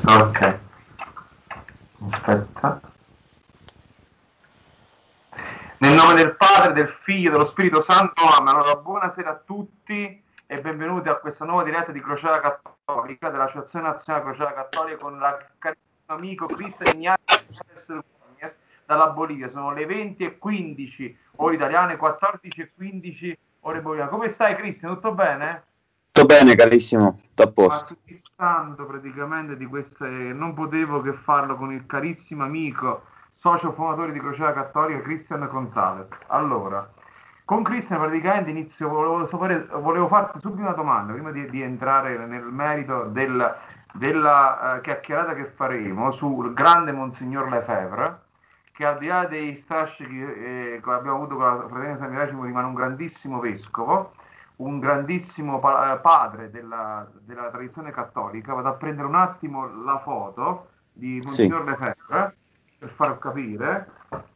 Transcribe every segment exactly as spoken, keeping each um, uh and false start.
Ok, aspetta. Nel nome del Padre, del Figlio e dello Spirito Santo, amen. Allora, buonasera a tutti e benvenuti a questa nuova diretta di Crociata Cattolica dell'Associazione Nazionale Crociata Cattolica con il carissimo amico Cristian Ignazio dalla Bolivia. Sono le venti e quindici ore italiane, quattordici e quindici ore boliviane. Come stai, Cristian? Tutto bene? Tutto bene, carissimo, tutto a posto. Ma fissando praticamente di queste, non potevo che farlo con il carissimo amico, socio fondatore di Crociata Cattolica, Cristian Gonzalez. Allora, con Cristian praticamente inizio, volevo, sapere, volevo farti subito una domanda, prima di, di entrare nel merito del, della uh, chiacchierata che faremo sul grande Monsignor Lefebvre, che al di là dei strascichi eh, che abbiamo avuto con la Fratellanza San Miracimo rimane un grandissimo vescovo, un grandissimo pa- padre della, della tradizione cattolica. Vado a prendere un attimo la foto di Sì. Monsignor Lefebvre per far capire.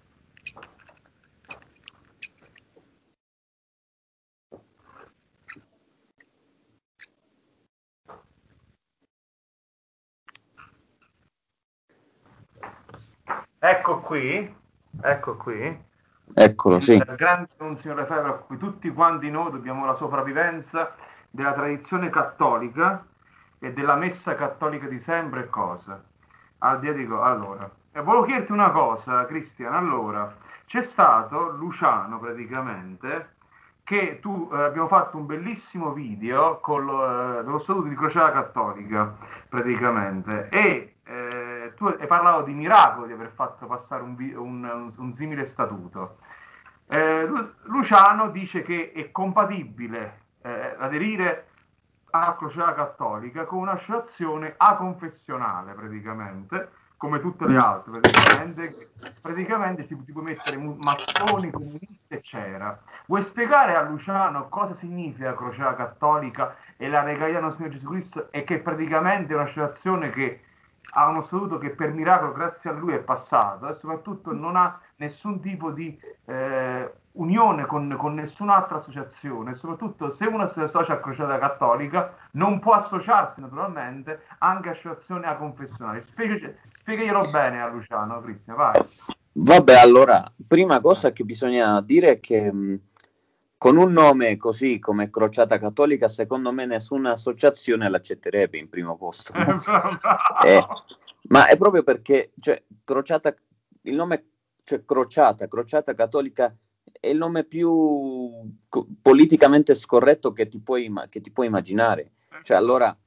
Ecco qui, ecco qui. Eccolo, Il sì. grande Monsignor Lefebvre a cui tutti quanti noi dobbiamo la sopravvivenza della tradizione cattolica e della messa cattolica di sempre e cose. Al di là di co- allora, e volevo chiederti una cosa, Cristian. Allora, c'è stato Luciano praticamente che tu eh, abbiamo fatto un bellissimo video con lo, eh, dello statuto di Crociata Cattolica praticamente e eh, tu hai parlato di miracolo di aver fatto passare un, vi- un, un, un simile statuto. Eh, Lu- Luciano dice che è compatibile eh, aderire a Crociata Cattolica con un'associazione aconfessionale praticamente, come tutte le Mm. altre praticamente, praticamente ti, ti puoi mettere massoni, comunisti eccetera. Vuoi spiegare a Luciano cosa significa Crociata Cattolica e la regalità del nostro Signore Gesù Cristo e che praticamente è un'associazione che ha uno statuto che per miracolo grazie a lui è passato e soprattutto non ha nessun tipo di eh, unione con, con nessun'altra associazione e soprattutto se uno si associa a Crociata Cattolica non può associarsi naturalmente anche a associazioni aconfessionali. Spieghi- Spiegaglielo bene a Luciano, Cristian, vai. Vabbè, allora, prima cosa che bisogna dire è che mh, con un nome così come Crociata Cattolica, secondo me nessuna associazione l'accetterebbe in primo posto. No? Eh, ma è proprio perché, cioè, Crociata, il nome, cioè, Crociata, Crociata Cattolica è il nome più co- politicamente scorretto che ti puoi, che ti puoi immaginare. Cioè, allora,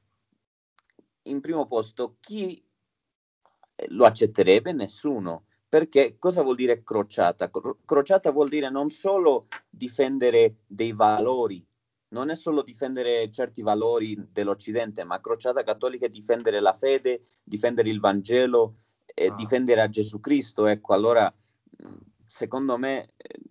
in primo posto, chi lo accetterebbe? Nessuno. Perché cosa vuol dire crociata? Cro- crociata vuol dire non solo difendere dei valori, non è solo difendere certi valori dell'Occidente, ma crociata cattolica è difendere la fede, difendere il Vangelo, eh, Ah. difendere a Gesù Cristo. Ecco, allora, secondo me,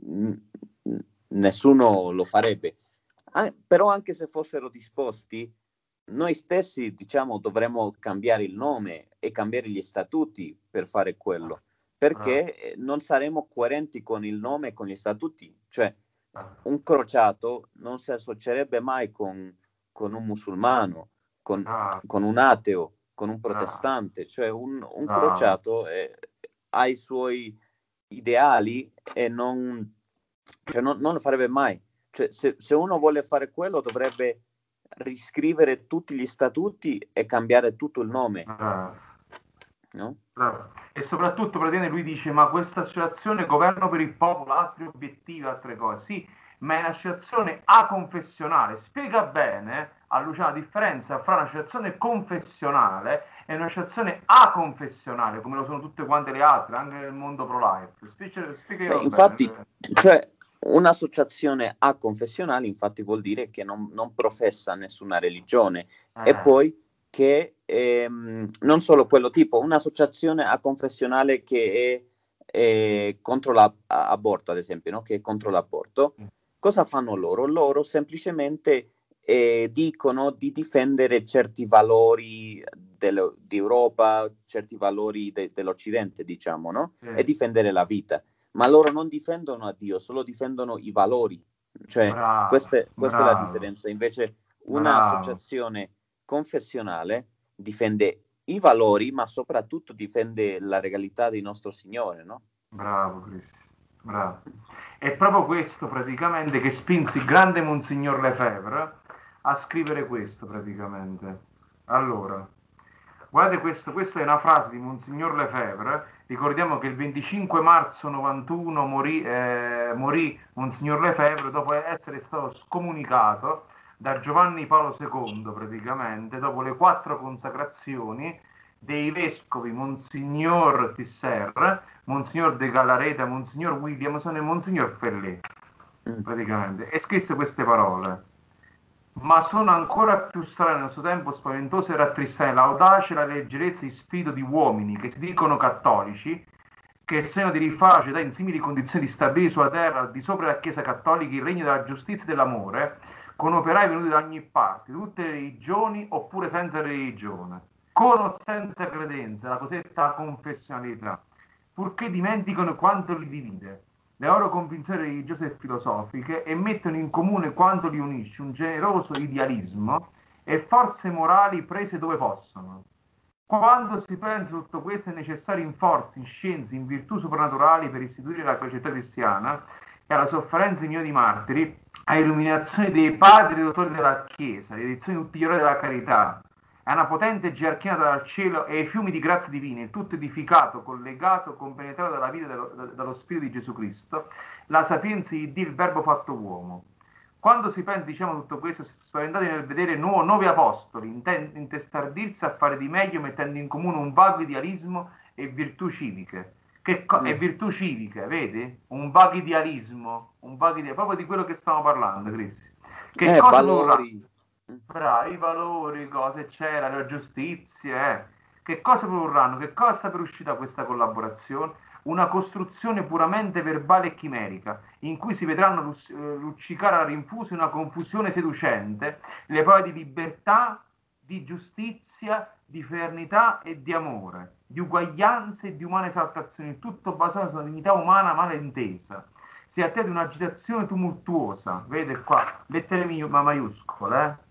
nessuno lo farebbe. Ah, però anche se fossero disposti, noi stessi, diciamo, dovremmo cambiare il nome e cambiare gli statuti per fare quello, perché non saremo coerenti con il nome e con gli statuti. Cioè, un crociato non si associerebbe mai con, con un musulmano, con, con un ateo, con un protestante. Cioè, un, un crociato è, ha i suoi ideali e non, cioè non, non lo farebbe mai. Cioè, se, se uno vuole fare quello, dovrebbe riscrivere tutti gli statuti e cambiare tutto il nome. No? E soprattutto praticamente lui dice ma questa associazione governo per il popolo, altri obiettivi, altre cose. Sì, ma è un'associazione aconfessionale. Spiega bene a Luciano la differenza fra un'associazione confessionale e un'associazione aconfessionale, come lo sono tutte quante le altre, anche nel mondo pro-life. Spiega, Beh, spiega infatti, bene. cioè, un'associazione aconfessionale infatti vuol dire che non, non professa nessuna religione Eh. e poi che ehm, non solo quello tipo, un'associazione aconfessionale che è, è contro l'aborto, ad esempio, no? Che è contro l'aborto. Cosa fanno loro? Loro semplicemente eh, dicono di difendere certi valori del, di Europa, certi valori de, dell'Occidente, diciamo, no? Sì. E difendere la vita. Ma loro non difendono a Dio, solo difendono i valori. Cioè, Bravo, questa, questa bravo, è la differenza. Invece bravo. un'associazione confessionale difende i valori, ma soprattutto difende la regalità di nostro Signore, no? Bravo Cristian, bravo. È proprio questo praticamente che spinse il grande Monsignor Lefebvre a scrivere questo praticamente. Allora, guardate questo, questa è una frase di Monsignor Lefebvre. Ricordiamo che il venticinque marzo novantuno morì, eh, morì Monsignor Lefebvre dopo essere stato scomunicato da Giovanni Paolo secondo praticamente, dopo le quattro consacrazioni dei vescovi Monsignor Tisser, Monsignor De Galareta, Monsignor Williamson e Monsignor Fellet, praticamente, e scrisse queste parole: ma sono ancora più strane nel suo tempo spaventose e rattristanti l'audacia e la leggerezza di spirito di uomini che si dicono cattolici, che segno di rifacere in simili condizioni di stabilire sulla terra, al di sopra della Chiesa cattolica, il regno della giustizia e dell'amore, con operai venuti da ogni parte, tutte le religioni oppure senza religione, con o senza credenza, la cosiddetta confessionalità, purché dimenticano quanto li divide, le loro convinzioni religiose e filosofiche, e mettono in comune quanto li unisce, un generoso idealismo e forze morali prese dove possono. Quando si pensa tutto questo è necessario in forze, in scienze, in virtù soprannaturali per istituire la società cristiana e alla sofferenza di milioni di martiri, a illuminazione dei padri e dottori della Chiesa, l'edizione di tutti gli eroi della carità, a una potente gerarchia dal cielo e ai fiumi di grazia divina, il tutto edificato, collegato, compenetrato dalla vita dello, dallo Spirito di Gesù Cristo, la sapienza di Dio, il Verbo fatto uomo. Quando si pensa, diciamo, tutto questo, spaventati nel vedere nuovo, nuovi apostoli, intestardirsi a fare di meglio, mettendo in comune un vago idealismo e virtù civiche. Che co- e virtù civiche, vedi? Un vago idealismo, un vago idealismo, proprio di quello che stiamo parlando, Cristi. Che Eh, cosa valori. Bravi, i valori, cose c'era, la giustizia, eh. Che cosa produrranno? Che cosa sta per uscire da questa collaborazione? Una costruzione puramente verbale e chimerica, in cui si vedranno luccicare a rinfuso una confusione seducente le parole di libertà, di giustizia, di fraternità e di amore, di uguaglianza e di umana esaltazione, tutto basato sulla dignità umana malintesa. Si attende di un'agitazione tumultuosa, vede qua, lettere maiuscole, eh?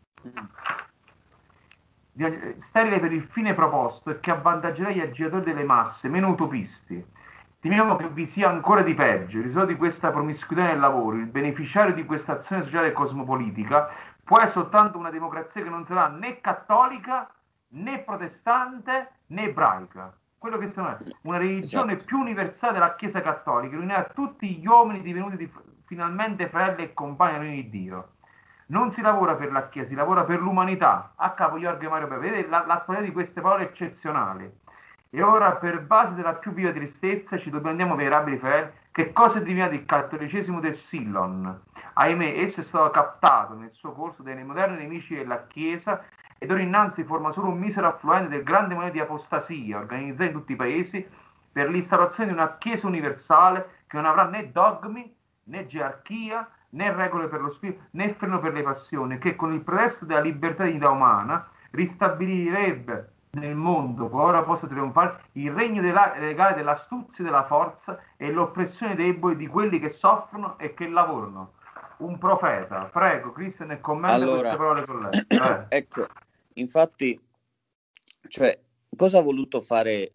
sterile per il fine proposto e che avvantaggerà gli agitatori delle masse meno utopisti. Temiamo che vi sia ancora di peggio. Il risultato di questa promiscuità nel lavoro, il beneficiario di questa azione sociale e cosmopolitica, può essere soltanto una democrazia che non sarà né cattolica, né protestante, né ebraica. Quello che sarà una religione esatto. più universale della Chiesa cattolica, che unirà tutti gli uomini divenuti di, finalmente fratelli e compagni di Dio. Non si lavora per la Chiesa, si lavora per l'umanità. A capo Jorge Mario Pepe. Vedete l'attualità di queste parole eccezionali. E ora, per base della più viva tristezza, ci domandiamo, venerabili fratelli, che cosa è diventato il cattolicesimo del Sillon. Ahimè, esso è stato captato nel suo corso dai moderni nemici della Chiesa ed ora innanzi forma solo un misero affluente del grande movimento di apostasia organizzato in tutti i paesi per l'instaurazione di una Chiesa universale che non avrà né dogmi, né gerarchia, né regole per lo spirito, né freno per le passioni, che con il pretesto della libertà di vita umana ristabilirebbe nel mondo, ora possa trionfare, il regno della, legale dell'astuzia e della forza e l'oppressione debole di quelli che soffrono e che lavorano. Un profeta. Prego, Cristian, e commenta allora, queste parole con lei. Eh. Ecco, infatti, cioè, cosa ha voluto fare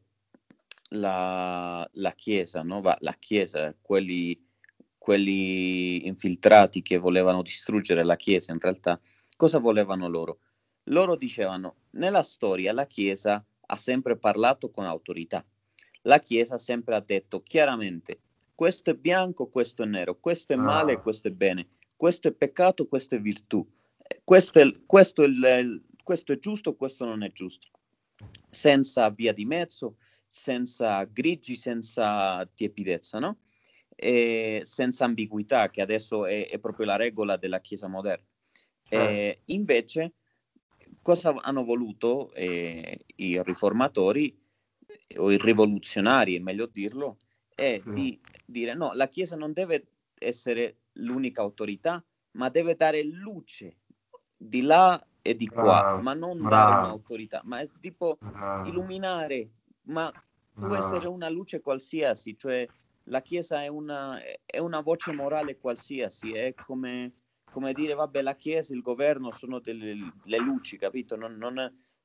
la, la Chiesa, no? La Chiesa, quelli, quelli infiltrati che volevano distruggere la Chiesa, in realtà, cosa volevano loro? Loro dicevano, nella storia la Chiesa ha sempre parlato con autorità. La Chiesa sempre ha detto chiaramente, questo è bianco, questo è nero, questo è male, ah. questo è bene, questo è peccato, questo è virtù, questo è, questo, è il, questo è giusto, questo non è giusto. Senza via di mezzo, senza grigi, senza tiepidezza, no? E senza ambiguità, che adesso è, è proprio la regola della Chiesa moderna. Eh. E invece, cosa hanno voluto eh, i riformatori o i rivoluzionari, è meglio dirlo, è sì. di dire no, la Chiesa non deve essere l'unica autorità, ma deve dare luce di là e di qua, bravo, ma non bravo. dare un'autorità, ma è tipo bravo. illuminare, ma può bravo. essere una luce qualsiasi, cioè la Chiesa è una, è una voce morale qualsiasi, è come, come dire, vabbè, la Chiesa, il governo sono delle le luci, capito? Non, non,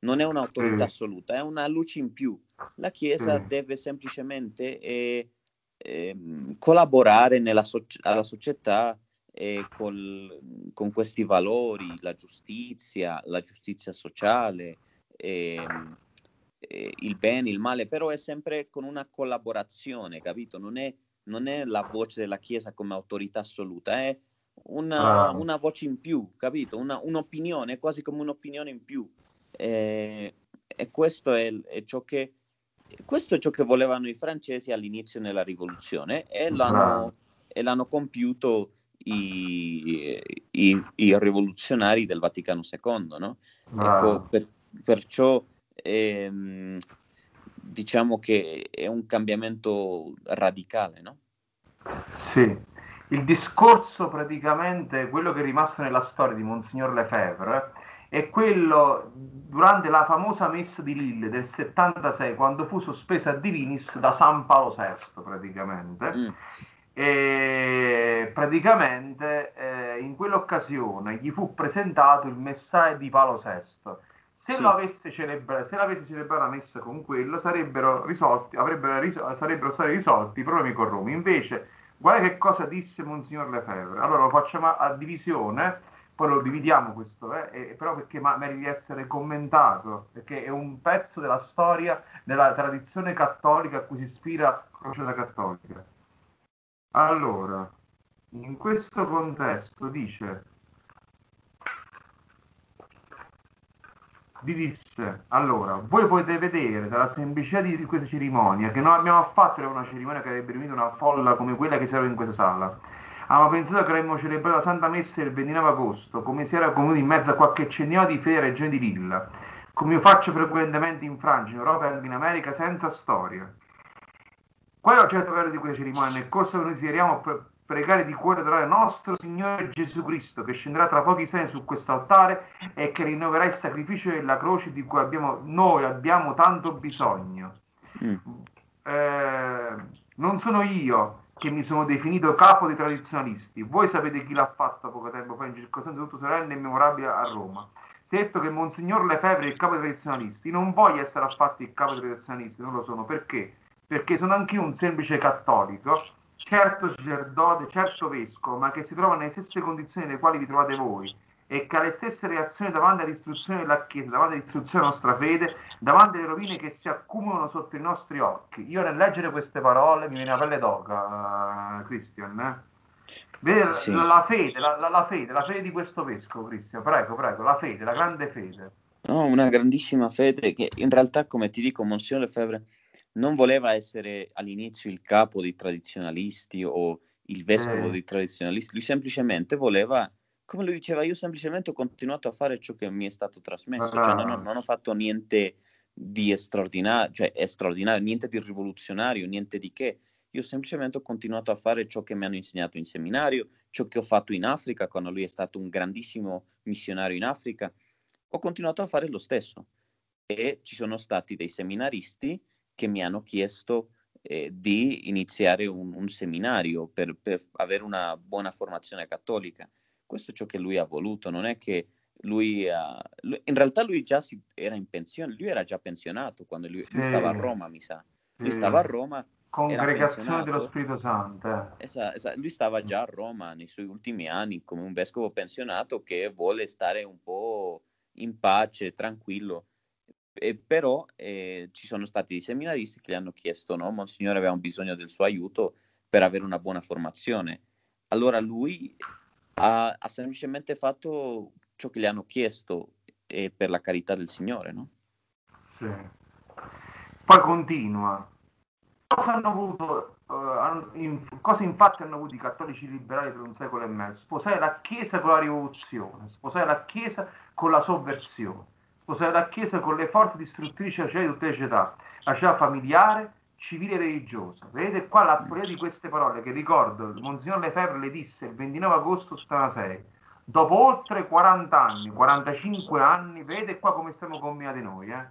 non è un'autorità sì, assoluta, è una luce in più. La Chiesa sì, deve semplicemente eh, eh, collaborare nella so- alla società eh, col, con questi valori, la giustizia, la giustizia sociale, ehm, eh, il bene, il male, però è sempre con una collaborazione, capito? Non è, non è la voce della Chiesa come autorità assoluta, è una, bravo, una voce in più, capito? Una, un'opinione, quasi come un'opinione in più. Eh, e questo è, è ciò che questo è ciò che volevano i francesi all'inizio nella rivoluzione e bravo, l'hanno, e l'hanno compiuto i, i, i rivoluzionari del Vaticano secondo, no? Ecco, bravo. per, perciò ehm, diciamo che è un cambiamento radicale, no? Sì, il discorso praticamente, quello che è rimasto nella storia di Monsignor Lefebvre, è quello durante la famosa messa di Lille del settantasei, quando fu sospesa a divinis da San Paolo sesto, praticamente. Mm, E praticamente eh, in quell'occasione gli fu presentato il messaggio di Paolo sesto. Se, lo sì, avesse celebra- se l'avesse celebrata la messa con quello, sarebbero risolti, avrebbero risol- sarebbero stati risolti i problemi con Roma. Invece, guarda che cosa disse Monsignor Lefebvre. Allora lo facciamo a divisione, poi lo dividiamo questo, eh, e- però perché ma- merita di essere commentato, perché è un pezzo della storia, della tradizione cattolica a cui si ispira la Crociata Cattolica. Allora, in questo contesto dice, vi disse, allora, voi potete vedere dalla semplicità di questa cerimonia che non abbiamo affatto era una cerimonia che avrebbe riunito una folla come quella che si era in questa sala. Avevamo pensato che avremmo celebrato la Santa Messa il ventinove agosto, come si era comuti in mezzo a qualche centinaio di fede regione di Lilla, come io faccio frequentemente in Francia, in Europa e anche in America, senza storia. Qual è l'oggetto vero di quella cerimonia? Nel corso che noi desideriamo pre- pregare di cuore adorare nostro Signore Gesù Cristo, che scenderà tra pochi segni su questo altare e che rinnoverà il sacrificio della croce di cui abbiamo, noi abbiamo tanto bisogno. mm, Eh, non sono io che mi sono definito capo dei tradizionalisti. Voi sapete chi l'ha fatto poco tempo fa in circostanze tutto solenne e memorabili a Roma. Si è detto che Monsignor Lefebvre è il capo dei tradizionalisti. Non voglio essere affatto il capo dei tradizionalisti, non lo sono. Perché? Perché sono anch'io un semplice cattolico, certo sacerdote, certo vescovo, ma che si trova nelle stesse condizioni nelle quali vi trovate voi e che ha le stesse reazioni davanti all'istruzione della Chiesa, davanti all'istruzione della nostra fede, davanti alle rovine che si accumulano sotto i nostri occhi. Io nel leggere queste parole mi viene la pelle d'oca, uh, Christian. Eh? Vedere la, sì. la fede, la, la, la, fede, la fede di questo vescovo, Cristian, prego, prego, la fede, la grande fede. No, una grandissima fede che in realtà, come ti dico, Monsignor Lefebvre non voleva essere all'inizio il capo dei tradizionalisti o il Sì, vescovo dei tradizionalisti, lui semplicemente voleva, come lui diceva, io semplicemente ho continuato a fare ciò che mi è stato trasmesso, cioè non ho, bravo, non ho fatto niente di straordinario, cioè è straordinario, niente di rivoluzionario, niente di che, io semplicemente ho continuato a fare ciò che mi hanno insegnato in seminario, ciò che ho fatto in Africa, quando lui è stato un grandissimo missionario in Africa, ho continuato a fare lo stesso e ci sono stati dei seminaristi che mi hanno chiesto eh, di iniziare un, un seminario per, per avere una buona formazione cattolica. Questo è ciò che lui ha voluto, non è che lui, ha, lui in realtà lui già si, era in pensione, lui era già pensionato quando lui, lui stava a sì, Roma, mi sa. Lui stava sì. a Roma, era Congregazione dello pensionato. Spirito Santo. Eh. Esa- esa- lui stava già a Roma nei suoi ultimi anni come un vescovo pensionato che vuole stare un po' in pace, tranquillo. E però eh, ci sono stati dei seminaristi che gli hanno chiesto, no, Monsignore, avevamo bisogno del suo aiuto per avere una buona formazione. Allora lui ha, ha semplicemente fatto ciò che gli hanno chiesto eh, per la carità del Signore, no? Sì. Poi continua. Cosa hanno avuto, eh, in- cosa infatti hanno avuto i cattolici liberali per un secolo e mezzo? Sposare la Chiesa con la rivoluzione, sposare la Chiesa con la sovversione, sposare la Chiesa con le forze distruttrici di tutte le città, la città familiare, civile e religiosa. Vedete qua la Mm. poesia di queste parole che ricordo, Monsignor Lefebvre le disse il ventinove agosto settantasei. Dopo oltre quaranta anni, quarantacinque anni, vedete qua come siamo combinati noi, eh?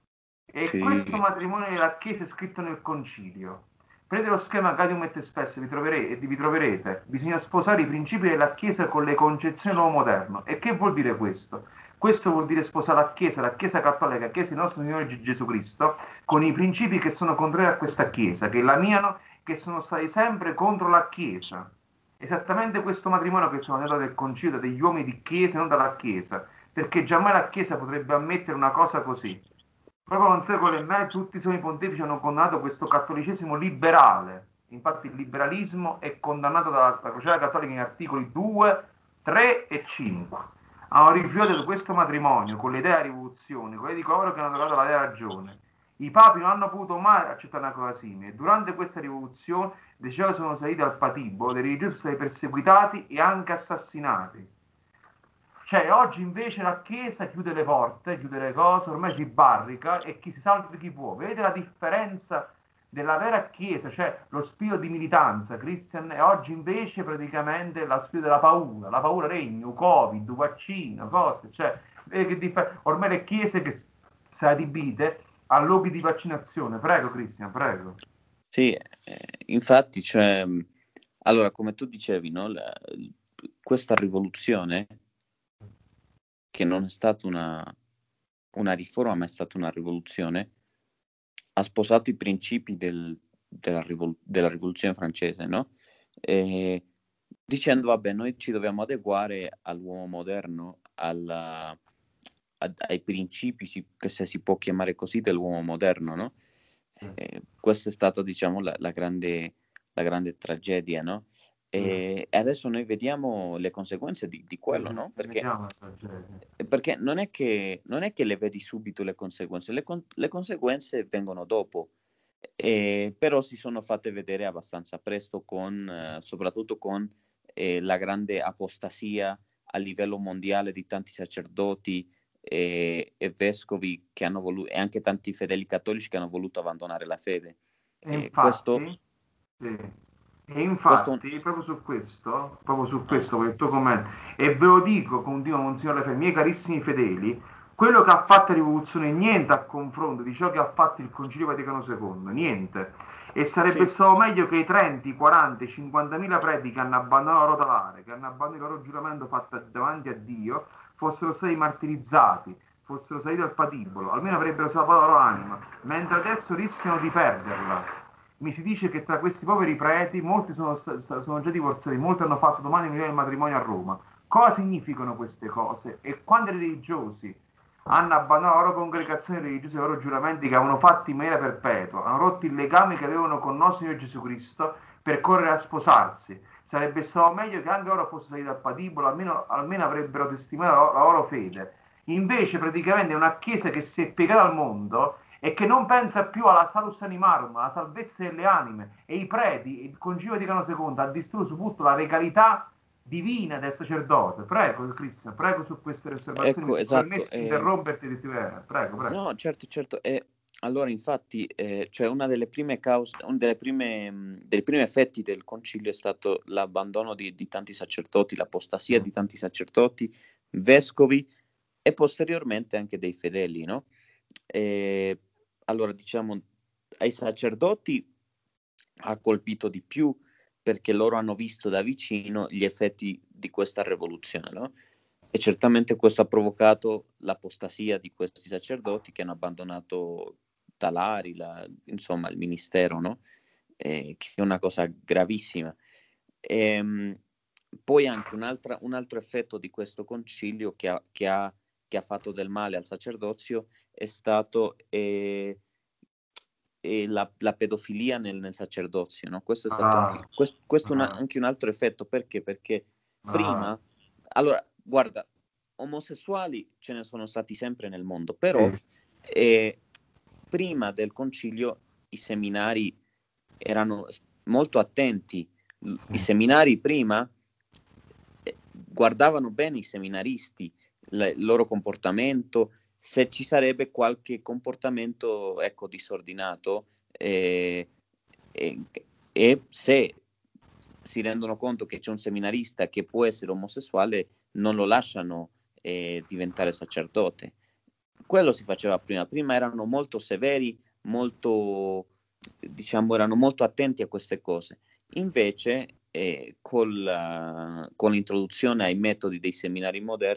E questo Sì, matrimonio della Chiesa è scritto nel concilio. Prendete lo schema Gaudium et Spes vi troverete, e vi troverete. Bisogna sposare i principi della Chiesa con le concezioni dell'uomo moderno. E che vuol dire questo? Questo vuol dire sposare la Chiesa, la Chiesa cattolica, la Chiesa del nostro Signore Gesù Cristo, con i principi che sono contrari a questa Chiesa, che lamiano, che sono stati sempre contro la Chiesa. Esattamente questo matrimonio che sono andato del concilio degli uomini di Chiesa, non dalla Chiesa, perché giammai la Chiesa potrebbe ammettere una cosa così. Proprio un secolo e mezzo tutti i suoi pontefici hanno condannato questo cattolicesimo liberale. Infatti il liberalismo è condannato dalla Crociata Cattolica in articoli due, tre e cinque. Hanno rifiutato questo matrimonio con le idee della rivoluzione, con le di coloro che hanno trovato la vera ragione. I papi non hanno potuto mai accettare una cosa simile. Durante questa rivoluzione le città sono salite al patibolo, dei religiosi sono stati perseguitati e anche assassinati. Cioè, oggi invece la Chiesa chiude le porte, chiude le cose, ormai si barrica e chi si salva chi può. Vedete la differenza della vera Chiesa, cioè lo spirito di militanza, Christian, e oggi invece praticamente lo spirito della paura, la paura regna, Covid, vaccino, cose, cioè, che differ- ormai le chiese che sono adibite a lobby di vaccinazione. Prego, Christian, prego. Sì, eh, infatti, cioè, allora, come tu dicevi, no, la, questa rivoluzione, che non è stata una, una riforma, ma è stata una rivoluzione, ha sposato i principi del, della, rivol- della rivoluzione francese, no? E, dicendo, vabbè, noi ci dobbiamo adeguare all'uomo moderno, alla, a, ai principi, si, che se si può chiamare così, dell'uomo moderno, no? Eh, questa è stata, diciamo, la, la, grande, la grande tragedia, no? E, e adesso noi vediamo le conseguenze di, di quello, no? Perché, perché non, è che, non è che le vedi subito le conseguenze, le, con, le conseguenze vengono dopo, eh, però si sono fatte vedere abbastanza presto, con, eh, soprattutto con eh, la grande apostasia a livello mondiale di tanti sacerdoti e, e vescovi che hanno voluto, e anche tanti fedeli cattolici che hanno voluto abbandonare la fede. E E infatti, questo, sì. E questo infatti, proprio su questo, proprio su questo, con il tuo commento, e ve lo dico, continua Monsignor Lefebvre, miei carissimi fedeli, quello che ha fatto la rivoluzione niente a confronto di ciò che ha fatto il Concilio Vaticano secondo, niente. E sarebbe sì, stato meglio che i trenta, quaranta, cinquantamila preti che hanno abbandonato la rotolare, che hanno abbandonato il loro giuramento fatto davanti a Dio, fossero stati martirizzati, fossero saliti al patibolo, almeno avrebbero salvato la loro anima, mentre adesso rischiano di perderla. Mi si dice che tra questi poveri preti molti sono, sono già divorziati, molti hanno fatto domani il matrimonio a Roma. Cosa significano queste cose? E quando i religiosi hanno abbandonato la loro congregazione religiosa e i loro giuramenti che avevano fatto in maniera perpetua, hanno rotto il legame che avevano con il nostro Signore Gesù Cristo per correre a sposarsi. Sarebbe stato meglio che anche loro fossero saliti al patibolo, almeno, almeno avrebbero testimoniato la, la loro fede. Invece praticamente è una chiesa che si è piegata al mondo e che non pensa più alla salus animarum, alla salvezza delle anime, e i preti, il Concilio Vaticano secondo ha distrutto soprattutto la regalità divina del sacerdote. Prego, Cristian, prego su queste osservazioni, ecco, mi esatto. permesso di Eh, interromperti di prego, prego. no, certo, certo. E allora, infatti, eh, cioè una delle prime cause, uno delle prime, mh, dei primi effetti del concilio è stato l'abbandono di, di tanti sacerdoti, l'apostasia di tanti sacerdoti, vescovi e posteriormente anche dei fedeli, no? E, allora, diciamo, ai sacerdoti ha colpito di più perché loro hanno visto da vicino gli effetti di questa rivoluzione, no? E certamente questo ha provocato l'apostasia di questi sacerdoti che hanno abbandonato Talari, la, insomma, il ministero, no? Eh, che è una cosa gravissima. E, poi anche un'altra, un altro effetto di questo concilio che ha, che ha, che ha fatto del male al sacerdozio è stato eh, eh, la, la pedofilia nel, nel sacerdozio, no? Questo è stato Ah, anche, questo, questo una, ah, anche un altro effetto, perché? Perché ah, prima, allora, guarda, omosessuali ce ne sono stati sempre nel mondo, però sì, eh, prima del concilio i seminari erano molto attenti. I sì. seminari prima eh, guardavano bene i seminaristi, le, il loro comportamento, se ci sarebbe qualche comportamento, ecco, disordinato, eh, e, e se si rendono conto che c'è un seminarista che può essere omosessuale, non lo lasciano eh, diventare sacerdote. Quello si faceva prima. Prima erano molto severi, molto, diciamo, erano molto attenti a queste cose. Invece, eh, col, uh, con l'introduzione ai metodi dei seminari moderni,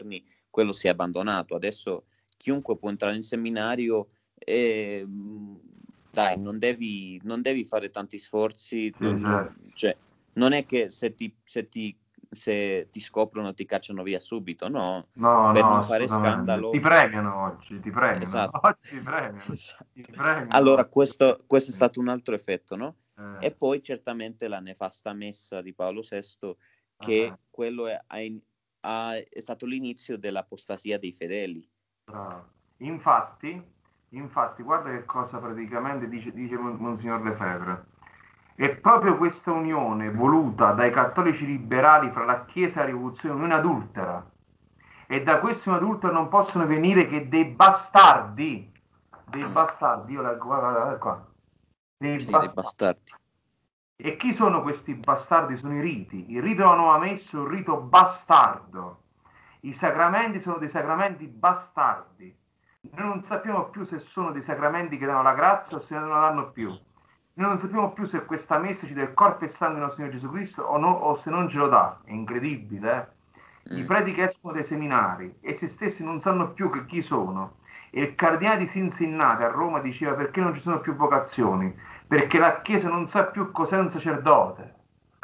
quello si è abbandonato. Adesso chiunque può entrare in seminario e dai, non devi, non devi fare tanti sforzi, non, non, cioè, non è che se ti, se ti se ti scoprono ti cacciano via subito, no, no, per no, non fare scandalo. Ti premiano oggi, ti premiano, esatto. oggi ti premiano, esatto. ti premiano allora oggi. questo, questo è stato un altro effetto, no? Eh. E poi certamente la nefasta messa di Paolo sesto, che eh. quello è, ha, è stato l'inizio dell'apostasia dei fedeli. Bravo. Infatti, infatti, guarda che cosa praticamente dice, dice Monsignor Lefebvre. È proprio questa unione voluta dai cattolici liberali fra la Chiesa e la rivoluzione, unione adultera. E da questa unione adultera non possono venire che dei bastardi. Dei bastardi, io leggo, guarda, guarda qua. Dei, sì, bastardi. dei bastardi. E chi sono questi bastardi? Sono i riti. Il rito della nuova messa è un rito bastardo. I sacramenti sono dei sacramenti bastardi. Noi non sappiamo più se sono dei sacramenti che danno la grazia o se non la danno più. Noi non sappiamo più se questa messa ci dà il corpo e sangue del nostro Signore Gesù Cristo o, no, o se non ce lo dà. È incredibile, eh? I preti che escono dai seminari e se stessi non sanno più che chi sono. E il cardinale di Cincinnato a Roma diceva: perché non ci sono più vocazioni? Perché la Chiesa non sa più cos'è un sacerdote.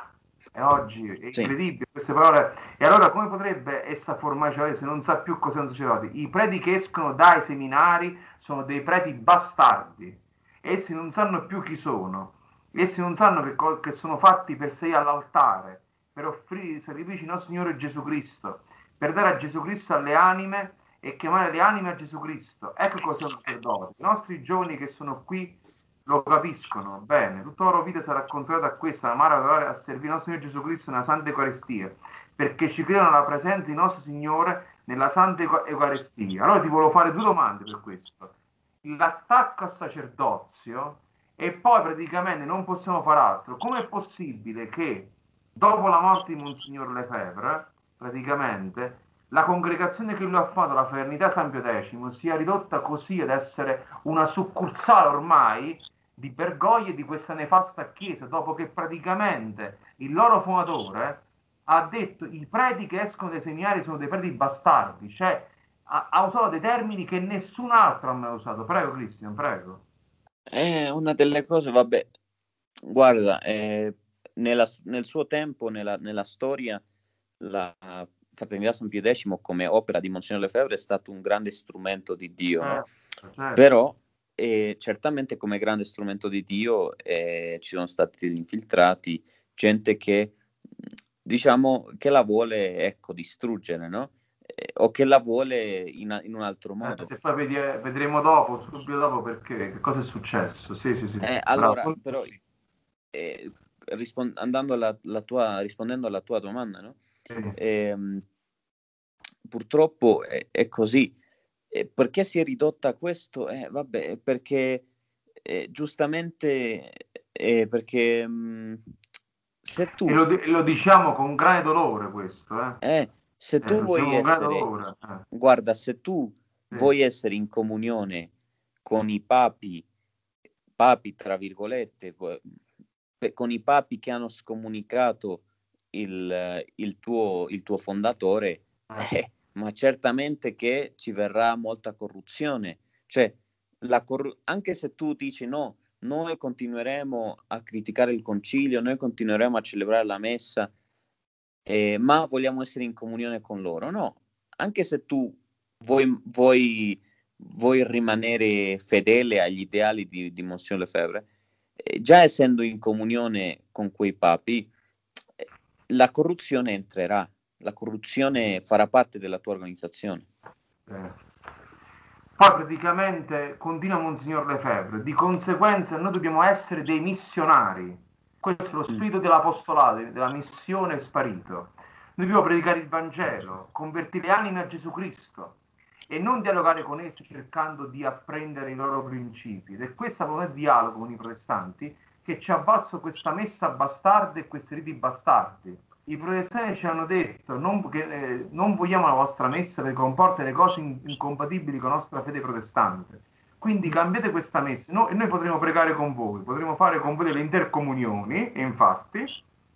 E oggi è incredibile, sì, queste parole. E allora come potrebbe essa formare se non sa più cos'è un sacerdote? I preti che escono dai seminari sono dei preti bastardi. Essi non sanno più chi sono. Essi non sanno che, che sono fatti per sé all'altare, per offrire i sacrifici al nostro Signore Gesù Cristo, per dare a Gesù Cristo alle anime e chiamare le anime a Gesù Cristo. Ecco cos'è un sacerdote. I nostri giovani che sono qui lo capiscono bene. Tutta la loro vita sarà consagrata a questa, amare a servire il nostro Signore Gesù Cristo nella Santa Eucaristia, perché ci credono alla presenza di nostro Signore nella Santa Eucaristia. Allora ti volevo fare due domande per questo. L'attacco al sacerdozio, e poi praticamente non possiamo fare altro. Com'è possibile che dopo la morte di Monsignor Lefebvre, praticamente, la congregazione che lui ha fatto, la Fraternità San Pio X, sia ridotta così ad essere una succursale ormai di Bergoglio e di questa nefasta chiesa, dopo che praticamente il loro fondatore ha detto i preti che escono dai seminari sono dei preti bastardi, cioè ha, ha usato dei termini che nessun altro ha mai usato. Prego Cristian, prego. È una delle cose, vabbè, guarda, eh, nella, nel suo tempo, nella, nella storia, la Fraternità San Pio X come opera di Monsignor Lefebvre è stato un grande strumento di Dio, no? certo, certo. Però eh, certamente come grande strumento di Dio eh, ci sono stati gli infiltrati, gente che diciamo che la vuole, ecco, distruggere, no? Eh, o che la vuole in, in un altro modo. Eh, e poi vedi, vedremo dopo, subito dopo, perché che cosa è successo. Sì, sì, sì. Eh, allora, Bravo. però, eh, rispond- andando alla, la tua, rispondendo alla tua domanda, no? Sì. Eh, purtroppo è, è così. Eh, perché si è ridotta a questo? Eh, vabbè, perché eh, giustamente eh, perché mh, se tu e lo, lo diciamo con grande dolore questo, eh? Eh, se tu Eh, vuoi essere, eh. guarda, se tu sì. vuoi essere in comunione con i papi, papi tra virgolette, con i papi che hanno scomunicato il, il, tuo, il tuo fondatore, eh, ma certamente che ci verrà molta corruzione. Cioè, la corru- anche se tu dici no, noi continueremo a criticare il concilio, noi continueremo a celebrare la messa, eh, ma vogliamo essere in comunione con loro. No, anche se tu vuoi, vuoi, vuoi rimanere fedele agli ideali di, di Monsignor Lefebvre, eh, già essendo in comunione con quei papi, eh, la corruzione entrerà, la corruzione farà parte della tua organizzazione. Eh. Poi praticamente continua Monsignor Lefebvre, di conseguenza noi dobbiamo essere dei missionari. Questo è lo spirito mm. dell'apostolato, della missione sparito. Noi dobbiamo predicare il Vangelo, convertire le anime a Gesù Cristo e non dialogare con essi cercando di apprendere i loro principi. Ed è questo non è dialogo con i protestanti che ci ha valso questa messa bastarda e questi riti bastardi. I protestanti ci hanno detto non, che eh, non vogliamo la vostra messa perché comporta le cose in, incompatibili con la nostra fede protestante. Quindi cambiate questa messa no, e noi potremo pregare con voi, potremo fare con voi delle intercomunioni, e infatti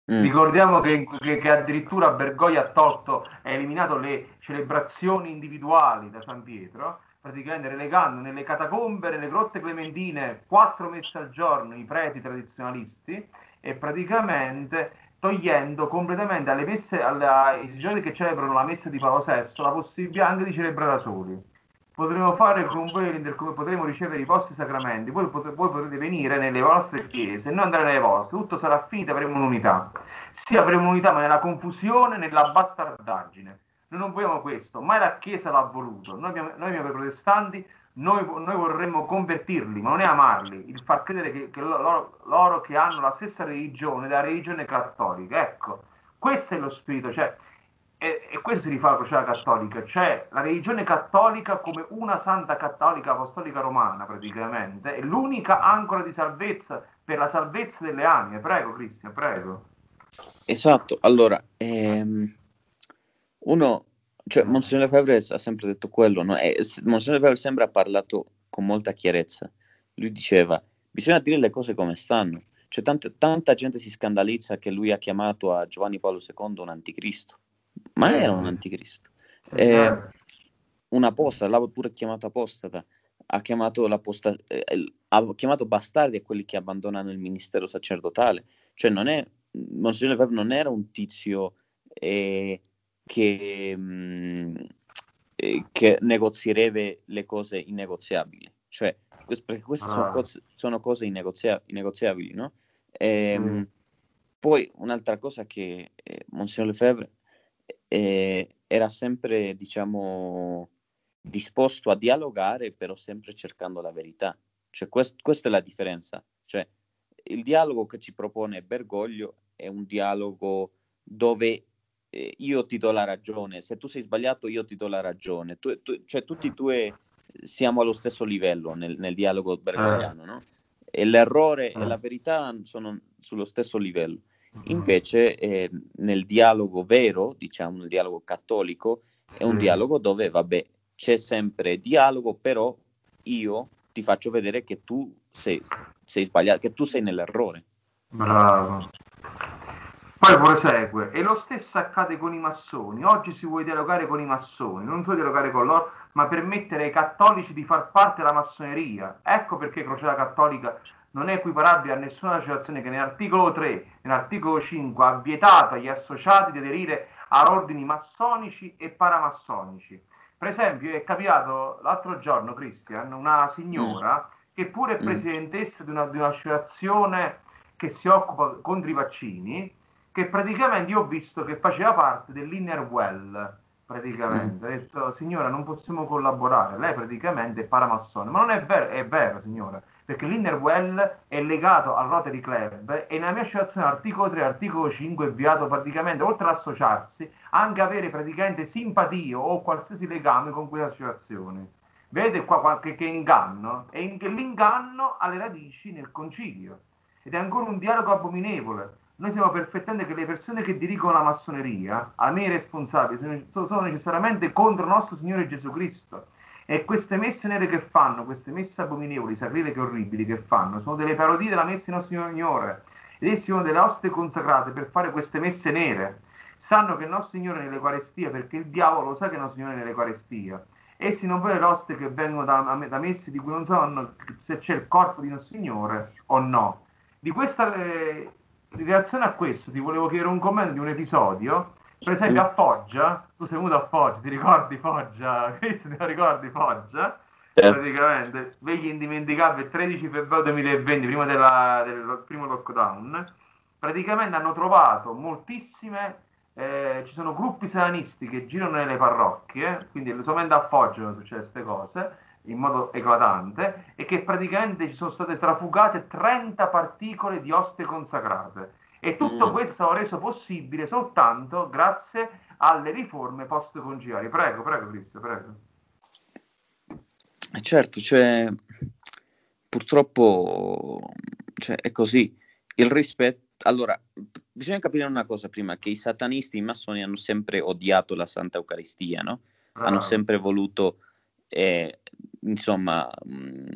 Mm. Ricordiamo che, che, che addirittura Bergoglio ha tolto, ha eliminato le celebrazioni individuali da San Pietro, praticamente relegando nelle catacombe, nelle grotte clementine, quattro messe al giorno i preti tradizionalisti e praticamente togliendo completamente alle messe, ai signori che celebrano la messa di Paolo sesto, la possibilità anche di celebrare da soli. Potremo fare con voi, come potremo ricevere i vostri sacramenti, voi, pot- voi potrete venire nelle vostre chiese e non andare nelle vostre, tutto sarà finito, avremo un'unità. Sì, avremo unità, ma nella confusione, nella bastardaggine. Noi non vogliamo questo, mai la Chiesa l'ha voluto. Noi, abbiamo, noi abbiamo i protestanti, noi, noi vorremmo convertirli, ma non è amarli, il far credere che, che loro, loro che hanno la stessa religione, la religione cattolica. Ecco, questo è lo spirito, cioè, e, e questo si rifà alla crociata cattolica, cioè la religione cattolica come una santa cattolica apostolica romana praticamente, è l'unica ancora di salvezza per la salvezza delle anime. Prego Cristian, prego. Esatto, allora, ehm, uno, cioè Monsignor Lefebvre ha sempre detto quello, no? E Monsignor Lefebvre sempre ha parlato con molta chiarezza. Lui diceva, bisogna dire le cose come stanno. Cioè, tanta, tanta gente si scandalizza che lui ha chiamato a Giovanni Paolo secondo un anticristo, ma Eh, era un anticristo. Eh, un apostata, l'ha pure chiamato apostata, ha chiamato, l'aposta, eh, ha chiamato bastardi a quelli che abbandonano il ministero sacerdotale. Cioè, non è, Monsignor Lefebvre non era un tizio eh, che, mh, eh, che negozierebbe le cose innegoziabili. Cioè, questo, perché queste ah. sono, cose, sono cose innegozia- innegoziabili, no? Ehm, mm. Poi un'altra cosa che eh, Monsignor Lefebvre eh, era sempre, diciamo, disposto a dialogare, però sempre cercando la verità. Cioè, quest- questa è la differenza. Cioè, il dialogo che ci propone Bergoglio è un dialogo dove eh, io ti do la ragione, se tu sei sbagliato io ti do la ragione, tu, tu, cioè tutti e due siamo allo stesso livello nel, nel dialogo bergogliano, no? E l'errore e la verità sono sullo stesso livello. Invece eh, nel dialogo vero, diciamo nel dialogo cattolico, è un dialogo dove, vabbè, c'è sempre dialogo, però io ti faccio vedere che tu sei, sei sbagliato, che tu sei nell'errore. Bravo. Poi prosegue, e lo stesso accade con i massoni. Oggi si vuole dialogare con i massoni, non solo dialogare con loro, ma permettere ai cattolici di far parte della massoneria. Ecco perché Crociata Cattolica non è equiparabile a nessuna associazione che nell'articolo tre, nell'articolo cinque ha vietato agli associati di aderire a ordini massonici e paramassonici. Per esempio, è capitato l'altro giorno, Christian, una signora mm. che pure è presidentessa mm. di, una, di un'associazione che si occupa contro i vaccini, che praticamente io ho visto che faceva parte dell'Inner Well, praticamente. Mm. Ha detto, signora, non possiamo collaborare, lei praticamente è paramassone. Ma non è vero, è vero, signora, perché l'Inner Well è legato al Rotary Club e nella mia associazione articolo tre, articolo cinque è vietato praticamente, oltre ad associarsi, anche avere praticamente simpatia o qualsiasi legame con quelle associazioni. Vedete qua qualche che inganno? E in, l'inganno ha le radici nel concilio. Ed è ancora un dialogo abominevole. Noi sappiamo perfettamente che le persone che dirigono la massoneria, almeno i responsabili, sono necessariamente contro il nostro Signore Gesù Cristo. E queste messe nere che fanno, queste messe abominevoli, sacriliche orribili che fanno, sono delle parodie della messa di nostro Signore. Ed essi sono delle oste consacrate per fare queste messe nere. Sanno che il nostro Signore è nell'Eucarestia, perché il diavolo sa che il nostro Signore è nell'Eucarestia. Essi non vogliono le oste che vengono da, da messe di cui non sanno se c'è il corpo di nostro Signore o no. Di questa eh, in relazione a questo ti volevo chiedere un commento di un episodio. Per esempio a Foggia, tu sei venuto a Foggia, ti ricordi Foggia? Questo ti ricordi Foggia? Praticamente, vegli indimenticabili, tredici febbraio duemilaventi, prima della, del primo lockdown, praticamente hanno trovato moltissime, eh, ci sono gruppi satanisti che girano nelle parrocchie, quindi solamente a Foggia sono successe queste cose, in modo eclatante, e che praticamente ci sono state trafugate trenta particole di oste consacrate. E tutto mm. questo è reso possibile soltanto grazie alle riforme post-conciliari. Prego, prego Cristo, prego. Certo, cioè, purtroppo cioè, è così. Il rispetto... Allora, bisogna capire una cosa prima, che i satanisti, i massoni hanno sempre odiato la Santa Eucaristia, no? Ah. Hanno sempre voluto, eh, insomma, mh,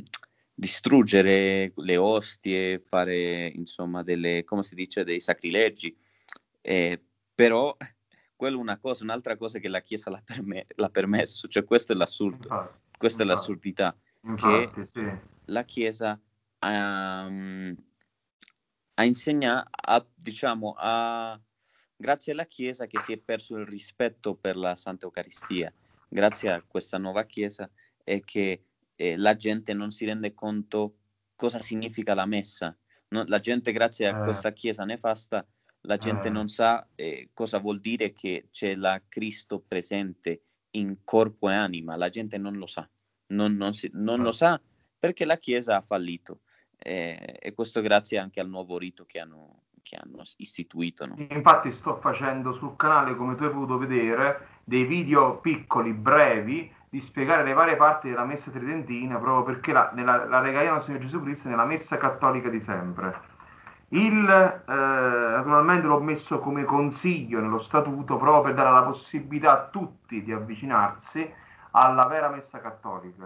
distruggere le ostie, fare, insomma, delle, come si dice, dei sacrilegi. Eh, però quello è una cosa, un'altra cosa che la Chiesa l'ha, perme- l'ha permesso, cioè questo è l'assurdo, Infatti, questa è infatti, l'assurdità, che infatti, sì. la Chiesa ha, ha insegnato, ha, diciamo, ha, grazie alla Chiesa che si è perso il rispetto per la Santa Eucaristia, grazie a questa nuova Chiesa è che eh, la gente non si rende conto cosa significa la messa. No, la gente, grazie a Eh, questa Chiesa nefasta, la gente eh, non sa eh, cosa vuol dire che c'è la Cristo presente in corpo e anima, la gente non lo sa, non, non, si, non lo sa perché la Chiesa ha fallito eh, e questo grazie anche al nuovo rito che hanno, che hanno istituito. No? Infatti sto facendo sul canale, come tu hai potuto vedere, dei video piccoli, brevi, di spiegare le varie parti della messa tridentina, proprio perché la, nella, la regaliamo al Signore Gesù Cristo nella messa cattolica di sempre. Il, eh, naturalmente l'ho messo come consiglio nello statuto proprio per dare la possibilità a tutti di avvicinarsi alla vera messa cattolica.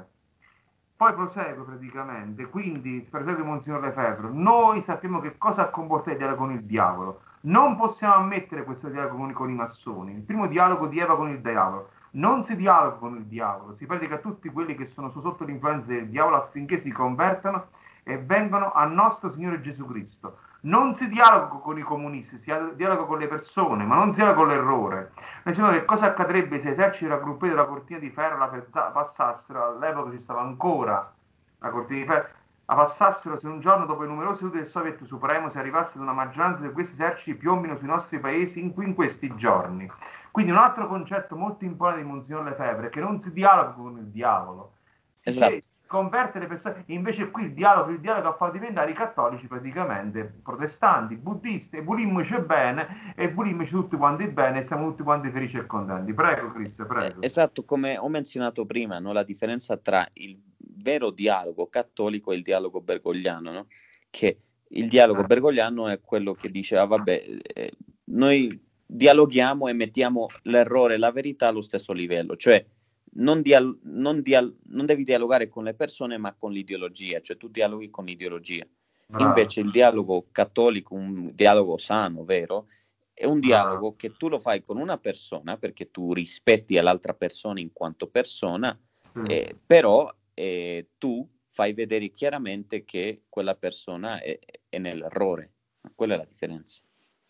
Poi prosegue praticamente, quindi prosegue Monsignor Lefebvre, noi sappiamo che cosa comporta il dialogo con il diavolo, non possiamo ammettere questo dialogo con, con i massoni, il primo dialogo di Eva con il diavolo, non si dialoga con il diavolo, si predica a tutti quelli che sono sotto l'influenza del diavolo affinché si convertano e vengano al nostro Signore Gesù Cristo. Non si dialoga con i comunisti, si dialoga con le persone, ma non si dialoga con l'errore. Noi sappiamo che cosa accadrebbe se eserciti raggruppati della cortina di ferro la passassero, all'epoca ci stava ancora la cortina di ferro, la passassero se un giorno dopo i numerosi utili del Soviet Supremo si arrivasse ad una maggioranza di questi eserciti piombino sui nostri paesi in, in questi giorni. Quindi un altro concetto molto importante di Monsignor Lefebvre è che non si dialoga con il diavolo, si Esatto. converte le persone, invece qui il dialogo, il dialogo ha fatto diventare i cattolici praticamente protestanti, buddisti, e volimmoci bene e volimmoci tutti quanti bene e siamo tutti quanti felici e contenti. Prego Cristo, prego. Esatto, come ho menzionato prima, no? La differenza tra il vero dialogo cattolico e il dialogo bergogliano, no? Che il dialogo bergogliano è quello che dice, ah, vabbè, eh, noi dialoghiamo e mettiamo l'errore e la verità allo stesso livello, cioè non, dial- non, dial- non devi dialogare con le persone ma con l'ideologia, cioè tu dialoghi con l'ideologia. Bravo. Invece il dialogo cattolico, un dialogo sano, vero? È un dialogo che tu lo fai con una persona perché tu rispetti l'altra persona in quanto persona, Sì. eh, però eh, tu fai vedere chiaramente che quella persona è, è nell'errore. Quella è la differenza.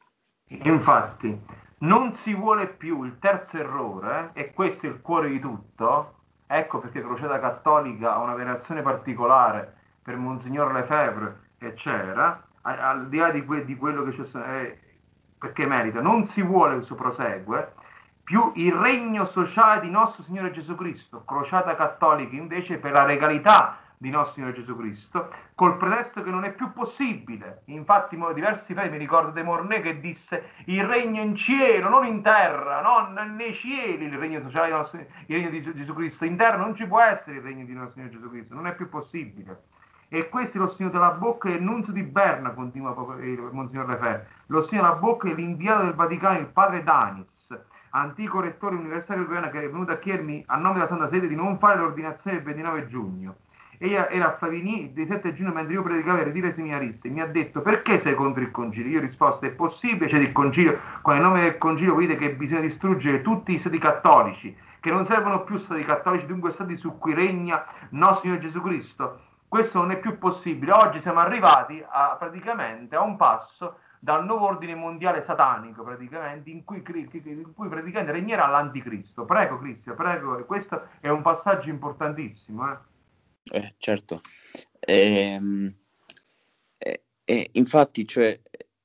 Infatti, non si vuole più il terzo errore, eh, e questo è il cuore di tutto. Ecco perché Crociata Cattolica ha una venerazione particolare per Monsignor Lefebvre, eccetera, al di là di, que- di quello che c'è, eh, perché merita. Non si vuole, il suo prosegue, più il regno sociale di nostro Signore Gesù Cristo. Crociata Cattolica invece per la regalità di nostro Signore Gesù Cristo, col pretesto che non è più possibile. Infatti, in diversi frati, mi ricordo De Mornay che disse il regno in cielo, non in terra, non nei cieli il regno sociale, nostro, il regno di Gesù Cristo, in terra non ci può essere il regno di nostro Signore Gesù Cristo, non è più possibile. E questo è lo segno della bocca e l'annunzio di Berna, continua il Monsignor Lefebvre. Lo segno della bocca è l'inviato del Vaticano, il padre Danis, antico rettore universitario gregoriano, che è venuto a chiedermi a nome della Santa Sede di non fare l'ordinazione il ventinove giugno. Era, era a Favigny dei sette giugno mentre io predicavo il ritiro ai seminaristi. Mi ha detto: perché sei contro il concilio? Io ho risposto: è possibile, c'è il concilio, con il nome del concilio vedete che bisogna distruggere tutti i stati cattolici, che non servono più stati cattolici, dunque stati su cui regna nostro Signore Gesù Cristo. Questo non è più possibile. Oggi siamo arrivati a, praticamente a un passo dal nuovo ordine mondiale satanico, praticamente, in cui, in cui praticamente regnerà l'anticristo. Prego Cristo, prego, questo è un passaggio importantissimo. Eh? Eh, certo. Ehm, eh, eh, infatti, cioè,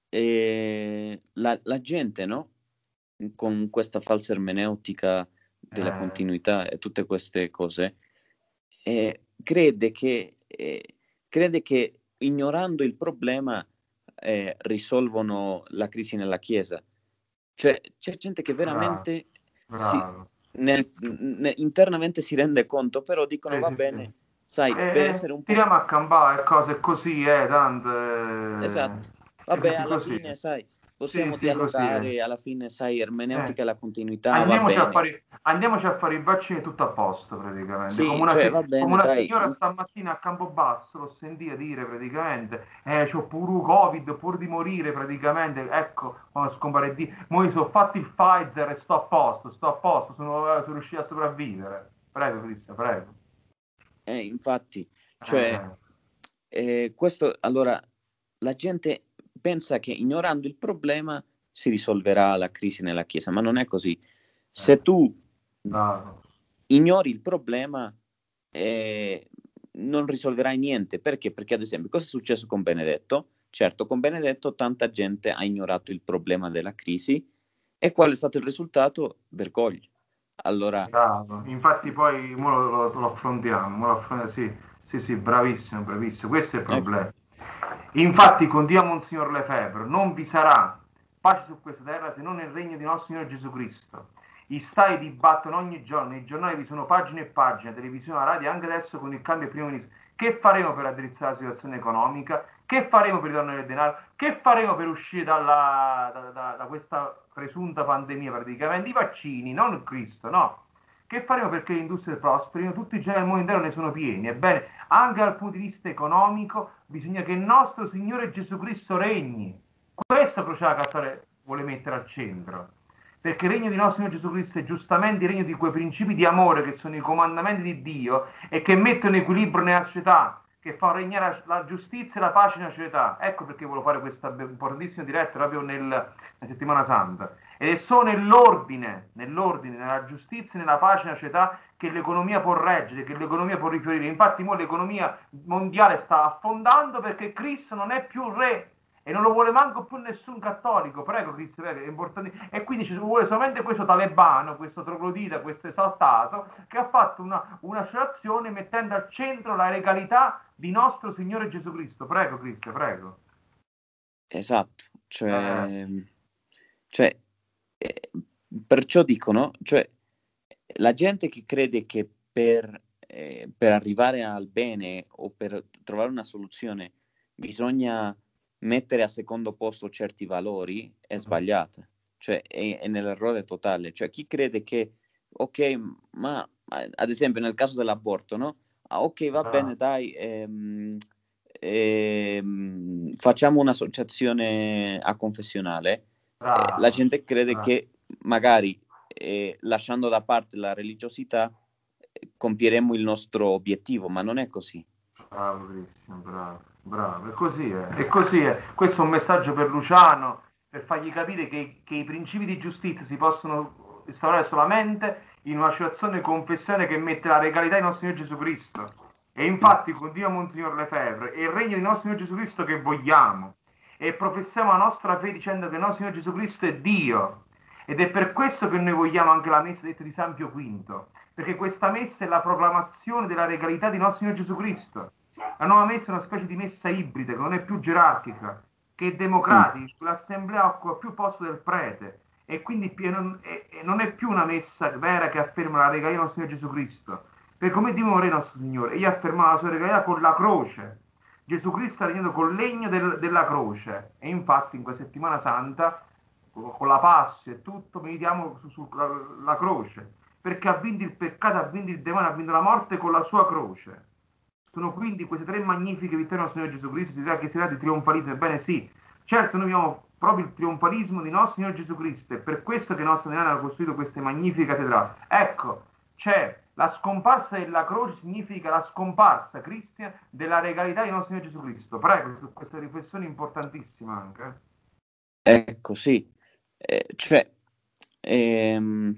eh, la, la gente, no? Con questa falsa ermeneutica della Eh, continuità e tutte queste cose, eh, crede che, eh, crede che ignorando il problema eh, risolvono la crisi nella Chiesa. Cioè, c'è gente che bravo, veramente si, bravo. nel, ne, internamente si rende conto, però dicono Sì, va sì, sì. bene, sai, per E essere un po'... tiriamo a campare cose così, eh, tanto... Eh, Esatto. è Vabbè, così, alla così. fine, sai, possiamo sì, sì, così è. dialogare, alla fine, sai, Eh. ermeneutica e la continuità va Andiamoci a bene. fare, andiamoci a fare i vaccini tutto a posto praticamente. Come Sì, una, cioè se- va come bene, una dai. signora stamattina a Campobasso l'ho sentita dire praticamente, eh, c'ho pure il Covid, pur di morire praticamente, ecco, quando scompare di... Mo mi sono fatti il Pfizer e sto a posto, sto a posto, sono, sono riuscito a sopravvivere. Prego, Cristian, prego. Eh, infatti, cioè, Eh, eh, questo, allora, la gente pensa che ignorando il problema si risolverà la crisi nella Chiesa, ma non è così. eh, Se tu bravo. ignori il problema, eh, non risolverai niente. Perché? Perché, ad esempio, cosa è successo con Benedetto? Certo, con Benedetto tanta gente ha ignorato il problema della crisi e qual è stato il risultato? Bergoglio. Allora, Bravo. Infatti poi mo lo, lo- lo affrontiamo, mo lo affrontiamo. Sì, sì, sì, bravissimo, bravissimo. Questo è il ecco, problema. Infatti, continua Monsignor Lefebvre, non vi sarà pace su questa terra se non nel regno di nostro Signore Gesù Cristo. I stati dibattono ogni giorno, nei giornali vi sono pagine e pagine, televisione, la radio, anche adesso con il cambio del primo ministro. Che faremo per addrizzare la situazione economica? Che faremo per ritornare il denaro? Che faremo per uscire dalla, da, da, da questa presunta pandemia praticamente? I vaccini, non il Cristo, no. Che faremo perché le industrie prosperino? Tutti i giorni del mondo intero ne sono pieni. Ebbene, anche dal punto di vista economico, bisogna che il nostro Signore Gesù Cristo regni. Questo Crociata Cattolica vuole mettere al centro. Perché il regno di nostro Signore Gesù Cristo è giustamente il regno di quei principi di amore che sono i comandamenti di Dio e che mettono equilibrio nella società, che fanno regnare la giustizia e la pace nella società. Ecco perché volevo fare questa importantissima diretta proprio nel, nella settimana santa. Ed è solo nell'ordine, nell'ordine, nella giustizia e nella pace nella società che l'economia può reggere, che l'economia può rifiorire. Infatti, mo l'economia mondiale sta affondando perché Cristo non è più re e non lo vuole manco più nessun cattolico. Prego, Cristo, prego, è importante. E quindi ci vuole solamente questo talebano, questo troglodita, questo esaltato, che ha fatto una, un'associazione mettendo al centro la legalità di nostro Signore Gesù Cristo. Prego, Cristo, prego. esatto, Eh, cioè, cioè eh, perciò dicono, cioè, la gente che crede che per, eh, per arrivare al bene o per trovare una soluzione bisogna mettere a secondo posto certi valori è sbagliata, cioè è, è nell'errore totale. Cioè chi crede che, ok, ma ad esempio nel caso dell'aborto, no? Ah, ok, va bene, dai, ehm, ehm, facciamo un'associazione a confessionale. Eh, la bravo, gente crede bravo, che magari eh, lasciando da parte la religiosità eh, compieremo il nostro obiettivo, ma non è così. bravo Cristian, bravo, bravo. E così è, e così è. Questo è un messaggio per Luciano, per fargli capire che, che i principi di giustizia si possono instaurare solamente in una situazione confessionale che mette la regalità di nostro Signore Gesù Cristo. E Mm. infatti, continua Monsignor Lefebvre, è il regno di nostro Signore Gesù Cristo che vogliamo. E professiamo la nostra fede dicendo che il nostro Signore Gesù Cristo è Dio. Ed è per questo che noi vogliamo anche la messa detta di San Pio quinto, perché questa messa è la proclamazione della regalità di nostro Signore Gesù Cristo. La nuova messa è una specie di messa ibrida, che non è più gerarchica, che è Mm. democratica, l'assemblea occupa più posto del prete e quindi non è più una messa vera che afferma la regalità di nostro Signore Gesù Cristo. Perché come dimora il nostro Signore, egli affermava la sua regalità con la croce. Gesù Cristo ha regnato col legno del, della croce e infatti in questa settimana santa con la passione e tutto meditiamo su, sulla la croce perché ha vinto il peccato, ha vinto il demonio, ha vinto la morte con la sua croce. Sono quindi queste tre magnifiche vittorie del Signore Gesù Cristo, si dirà che si tratta di trionfalismo. Ebbene sì, certo noi abbiamo proprio il trionfalismo di nostro Signore Gesù Cristo, è per questo che il nostro Milano ha costruito queste magnifiche cattedrali. Ecco, c'è la scomparsa della croce significa la scomparsa, Cristian, della regalità di nostro Signore Gesù Cristo. Prego, su questa riflessione importantissima anche. Ecco, sì. Eh, cioè, ehm,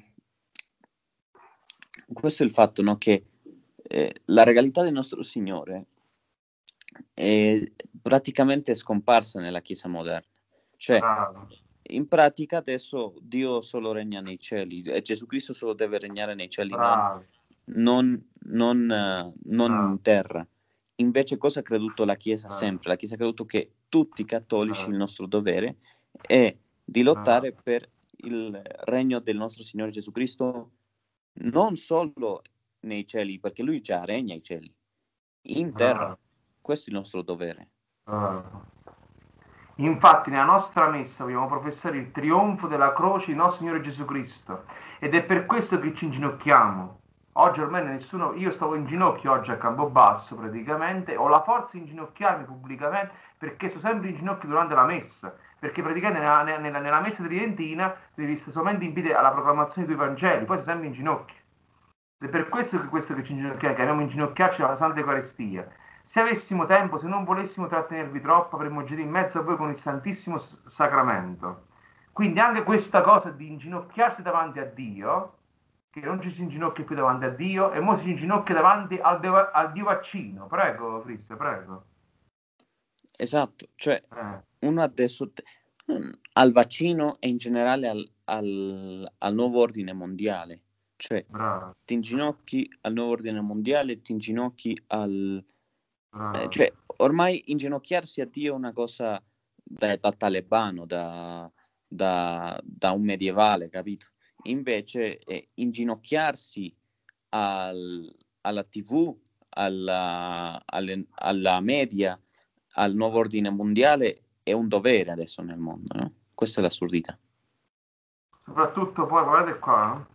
questo è il fatto, no, che eh, la regalità del nostro Signore è praticamente scomparsa nella Chiesa moderna. Cioè, Bravo, in pratica adesso Dio solo regna nei cieli e Gesù Cristo solo deve regnare nei cieli, non, bravo, non, non, eh, non bravo, in terra. Invece cosa ha creduto la Chiesa bravo, sempre? La Chiesa ha creduto che tutti i cattolici, bravo, il nostro dovere è di bravo. lottare per il regno del nostro Signore Gesù Cristo non solo nei cieli, perché Lui già regna ai cieli, in terra. Bravo, Questo è il nostro dovere. bravo. Infatti nella nostra messa vogliamo professare il trionfo della croce di nostro Signore Gesù Cristo ed è per questo che ci inginocchiamo. Oggi ormai nessuno, io stavo in ginocchio oggi a Campobasso praticamente, ho la forza di inginocchiarmi pubblicamente perché sto sempre in ginocchio durante la messa, perché praticamente nella, nella, nella messa tridentina devi stare solamente in piedi alla proclamazione dei Vangeli, poi sei sempre in ginocchio. Ed è per questo che questo che ci inginocchiamo, chiamiamo inginocchiarci alla Santa Eucaristia. Se avessimo tempo, se non volessimo trattenervi troppo, avremmo girato in mezzo a voi con il Santissimo Sacramento. Quindi anche questa cosa di inginocchiarsi davanti a Dio, che non ci si inginocchia più davanti a Dio, e ora si inginocchia davanti al, Deo, al Dio vaccino. Prego, Cristo, prego. Esatto, cioè Eh. uno adesso te- al vaccino e in generale al, al, al nuovo ordine mondiale, cioè Bravo. ti inginocchi al nuovo ordine mondiale, ti inginocchi al... Eh, Bravo. cioè ormai inginocchiarsi a Dio è una cosa da, da talebano, da, da, da un medievale, capito? Invece eh, inginocchiarsi al, alla tivù, alla, alle, alla media, al nuovo ordine mondiale è un dovere adesso nel mondo, no? Questa è l'assurdità. Soprattutto poi, guardate qua,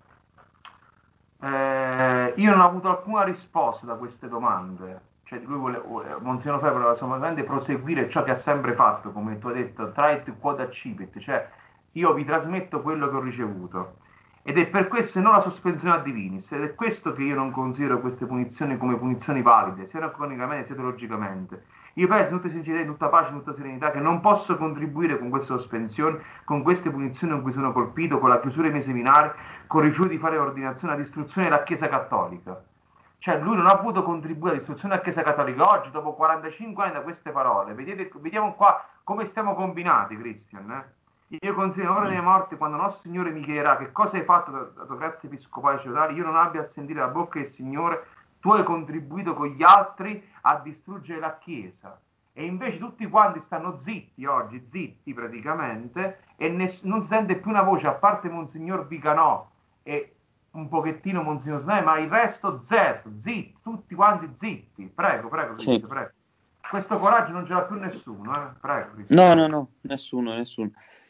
eh, io non ho avuto alcuna risposta da queste domande. Cioè, lui vuole, vuole- Monsignor Febbre voleva solamente proseguire ciò che ha sempre fatto, come tu hai detto, traet quod accipit, cioè io vi trasmetto quello che ho ricevuto. Ed è per questo e non la sospensione a divinis, ed è questo che io non considero queste punizioni come punizioni valide, sia economicamente sia teologicamente. Io penso in tutta sincerità, in tutta pace, in tutta serenità, che non posso contribuire con queste sospensioni, con queste punizioni con cui sono colpito, con la chiusura dei miei seminari, con il rifiuto di fare ordinazione alla distruzione della Chiesa Cattolica. Cioè lui non ha avuto contribuire alla distruzione della Chiesa Cattolica. Oggi, dopo quarantacinque anni da queste parole, vedete, vediamo qua come stiamo combinati, Christian. Eh? Io considero l'ora dei morti, quando nostro Signore mi chiederà che cosa hai fatto da tua grazia episcopale ciudadale, io non abbia a sentire la bocca del Signore, tu hai contribuito con gli altri a distruggere la Chiesa. E invece tutti quanti stanno zitti oggi, zitti praticamente, e ness- non si sente più una voce, a parte Monsignor Viganò e un pochettino Monsignor Snai, ma il resto zero, zitti, tutti quanti zitti. Prego, prego, Sì. Cristo, prego. Questo coraggio non ce l'ha più nessuno, eh? Prego, Cristo, No, prego. no, no, nessuno, nessuno.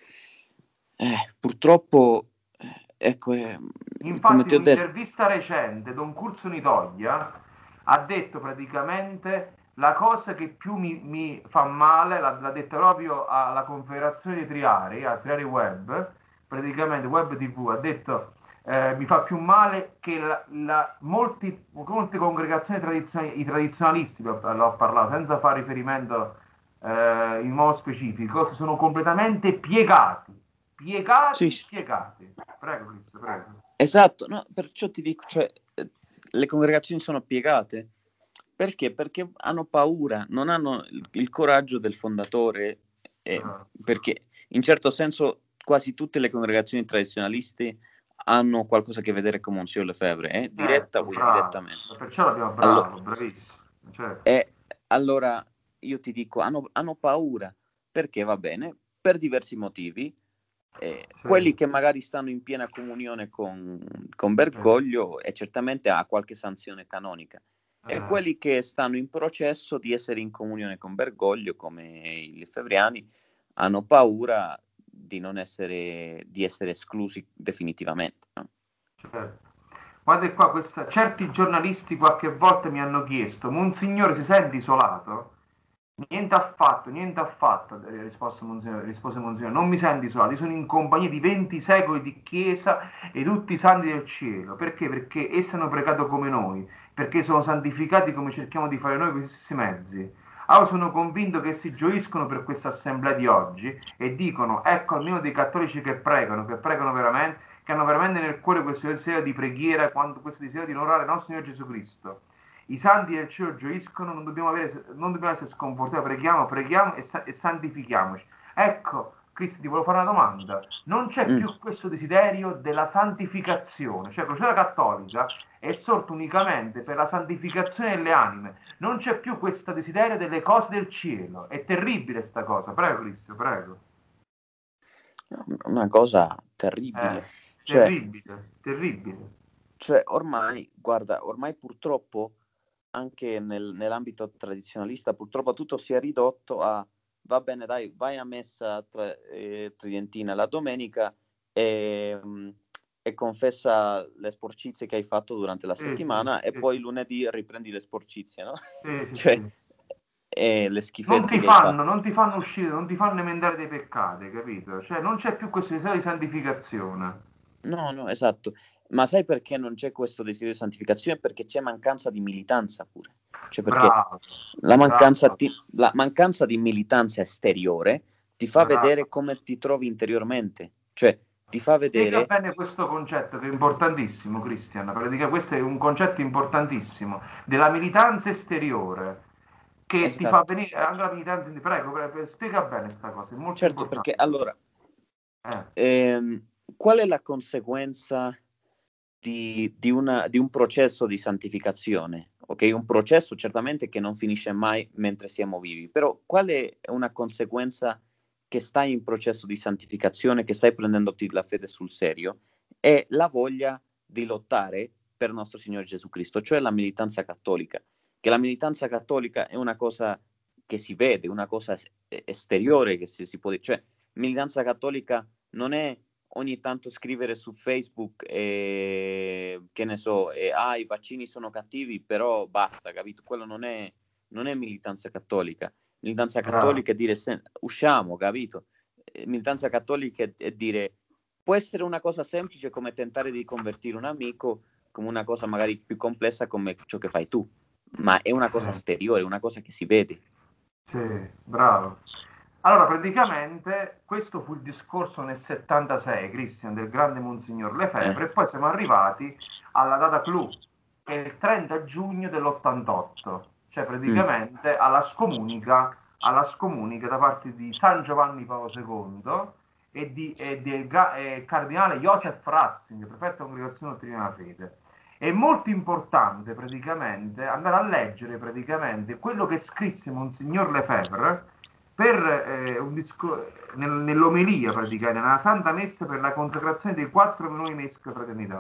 Eh, purtroppo, ecco, eh, come Infatti, ti in ho detto, un'intervista recente, Don Curzio Nitoglia ha detto praticamente la cosa che più mi, mi fa male, l'ha, l'ha detta proprio alla Confederazione dei Triari, a Triari Web, praticamente Web tivù, ha detto eh, mi fa più male che la, la, molti, molte congregazioni tradizionali, i tradizionalisti, l'ho, l'ho parlato, senza fare riferimento eh, in modo specifico, sono completamente piegati, sì, piegati, sì. piegati. Prego, Cristo, prego. Esatto, no, perciò ti dico, cioè, eh, le congregazioni sono piegate. Perché? Perché hanno paura, non hanno il, il coraggio del fondatore, eh, Bravo. perché in certo senso quasi tutte le congregazioni tradizionaliste hanno qualcosa a che vedere con Monsignor Lefebvre, eh, diretta Certo, o bravo. indirettamente. Perciò l'abbiamo Allo- bravo, bravissimo. Certo. e allora io ti dico, hanno, hanno paura, perché va bene, per diversi motivi. Eh, Sì, quelli che magari stanno in piena comunione con, con certo. Bergoglio e certamente ha qualche sanzione canonica, e Eh, quelli che stanno in processo di essere in comunione con Bergoglio, come i lefebvriani, hanno paura di non essere, di essere esclusi definitivamente, no? certo. Guarda qua, questa... certi giornalisti qualche volta mi hanno chiesto, Monsignore si sente isolato? Niente affatto, niente affatto, eh, rispose Monsignore, rispose Monsignore, non mi sento isolato, io sono in compagnia di venti secoli di Chiesa e tutti i santi del cielo. Perché? Perché essi hanno pregato come noi, perché sono santificati come cerchiamo di fare noi con gli stessi mezzi. Allora sono convinto che si gioiscono per questa assemblea di oggi e dicono, ecco almeno dei cattolici che pregano, che pregano veramente, che hanno veramente nel cuore questo desiderio di preghiera, questo desiderio di onorare il nostro Signore Gesù Cristo. I santi del cielo gioiscono, non dobbiamo, avere, non dobbiamo essere sconfortati, preghiamo, preghiamo e, sa- e santifichiamoci. Ecco, Cristo, ti volevo fare una domanda. Non c'è Mm. più questo desiderio della santificazione, cioè la Crociata Cattolica è sorta unicamente per la santificazione delle anime, non c'è più questo desiderio delle cose del cielo. È terribile sta cosa, prego Cristo, prego. Una cosa Eh, terribile. Cioè, terribile, terribile. cioè ormai, guarda, ormai purtroppo anche nel- nell'ambito tradizionalista, purtroppo tutto si è ridotto a va bene, dai, vai a messa tra, eh, tridentina la domenica e, mh, e confessa le sporcizie che hai fatto durante la Sì, sì, settimana e sì, poi lunedì riprendi le sporcizie, no? sì, sì, Cioè, sì. e le Non schifezze ti che hai fanno, fatto. non ti fanno uscire, non ti fanno emendare dei peccati, capito? Cioè non c'è più questo desiderio di santificazione. No, no, esatto. Ma sai perché non c'è questo desiderio di santificazione? Perché c'è mancanza di militanza pure. Cioè perché Bravo, la mancanza, bravo, ti- la mancanza di militanza esteriore ti fa vedere bravo. come ti trovi interiormente. Cioè ti fa Spiega vedere, bene questo concetto che è importantissimo, Cristian. Praticamente questo è un concetto importantissimo della militanza esteriore che ti fa esatto, venire anche la militanza. Prego, prego, spiega bene questa cosa, è molto certo, perché importante. allora, Eh, ehm, qual è la conseguenza di, di una- di un processo di santificazione? Ok, un processo certamente che non finisce mai mentre siamo vivi, però qual è una conseguenza che stai in processo di santificazione, che stai prendendoti la fede sul serio? È la voglia di lottare per il nostro Signore Gesù Cristo, cioè la militanza cattolica. Che la militanza cattolica è una cosa che si vede, una cosa es- esteriore che si, si può dire, cioè militanza cattolica non è ogni tanto scrivere su Facebook e, che ne so, e, ah, i vaccini sono cattivi, però basta, capito? Quello non è, non è militanza cattolica. Militanza bravo. cattolica è dire se, usciamo, capito? Eh, Militanza cattolica è, è dire può essere una cosa semplice come tentare di convertire un amico, come una cosa magari più complessa come ciò che fai tu, ma è una Sì, cosa esteriore, una cosa che si vede. sì, bravo. Allora, praticamente questo fu il discorso nel settantasei, Christian, del grande Monsignor Eh? Lefebvre, e poi siamo arrivati alla data clou, che è il trenta giugno dell'ottantotto, cioè Mm. praticamente alla scomunica, alla scomunica da parte di San Giovanni Paolo secondo e di, e del ga- e cardinale Joseph Ratzinger, prefetto della Congregazione Dottrina della Fede. È molto importante praticamente andare a leggere praticamente quello che scrisse Monsignor Lefebvre per eh, un disco- nel- nell'omelia praticamente, nella Santa Messa per la consacrazione dei quattro nuovi mesche fraternità.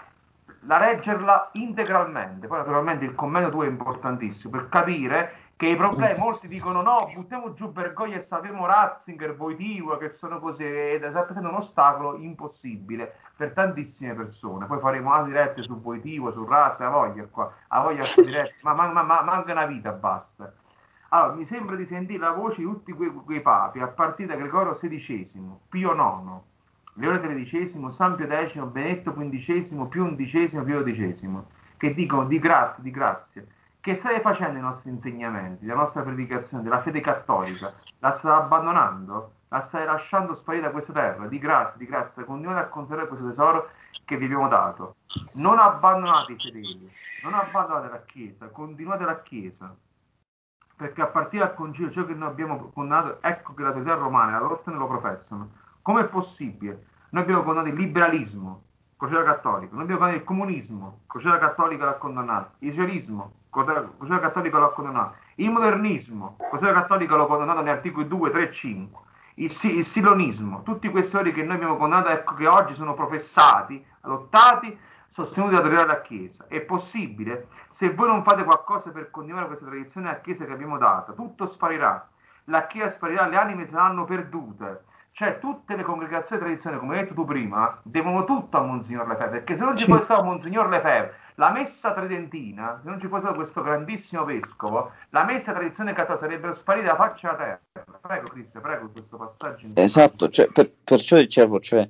La leggerla integralmente, poi naturalmente il commento tuo è importantissimo per capire che i problemi, molti dicono no, buttiamo giù Bergoglio e salviamo Ratzinger, Wojtyła, che sono così, ed è rappresenta un ostacolo impossibile per tantissime persone. Poi faremo altre dirette su Wojtyła, su Ratzinger, a voglia qua, a voglia sta diretta, ma, ma, ma, ma manca una vita, basta. Allora, mi sembra di sentire la voce di tutti quei, quei papi, a partire da Gregorio sedicesimo, Pio nono, Leone tredicesimo, San Pio X, Benedetto quindicesimo, Pio undicesimo, Pio dodicesimo, che dicono di grazia, di grazia. Che state facendo i nostri insegnamenti, la nostra predicazione, della fede cattolica? La state abbandonando? La state lasciando sparire da questa terra? Di grazia, di grazia, continuate a conservare questo tesoro che vi abbiamo dato. Non abbandonate i fedeli, non abbandonate la Chiesa, continuate la Chiesa, perché a partire dal concilio ciò che noi abbiamo condannato, ecco che le autorità romane la lottano e lo professano. Come è possibile? Noi abbiamo condannato il liberalismo, Crociera Cattolica, noi abbiamo condannato il comunismo, Crociera Cattolica l'ha condannato, il socialismo, Crociera Cattolica l'ha condannato, il modernismo, Crociera Cattolica l'ha condannato negli articoli due, tre, cinque, il, il silonismo, tutti questi ori che noi abbiamo condannato, ecco che oggi sono professati, adottati, sostenuti da autorità della Chiesa. È possibile? Se voi non fate qualcosa per continuare questa tradizione alla Chiesa che abbiamo dato, tutto sparirà. La Chiesa sparirà, le anime saranno perdute. Cioè, tutte le congregazioni tradizionali, come hai detto tu prima, devono tutto a Monsignor Lefebvre, perché se non ci fosse Sì. stato Monsignor Lefebvre, la messa tridentina, se non ci fosse stato questo grandissimo vescovo, la messa tradizione cattolica sarebbe sparita da faccia a terra. Prego, Cristian, prego, questo passaggio importante. Esatto, cioè, per- perciò dicevo, cioè,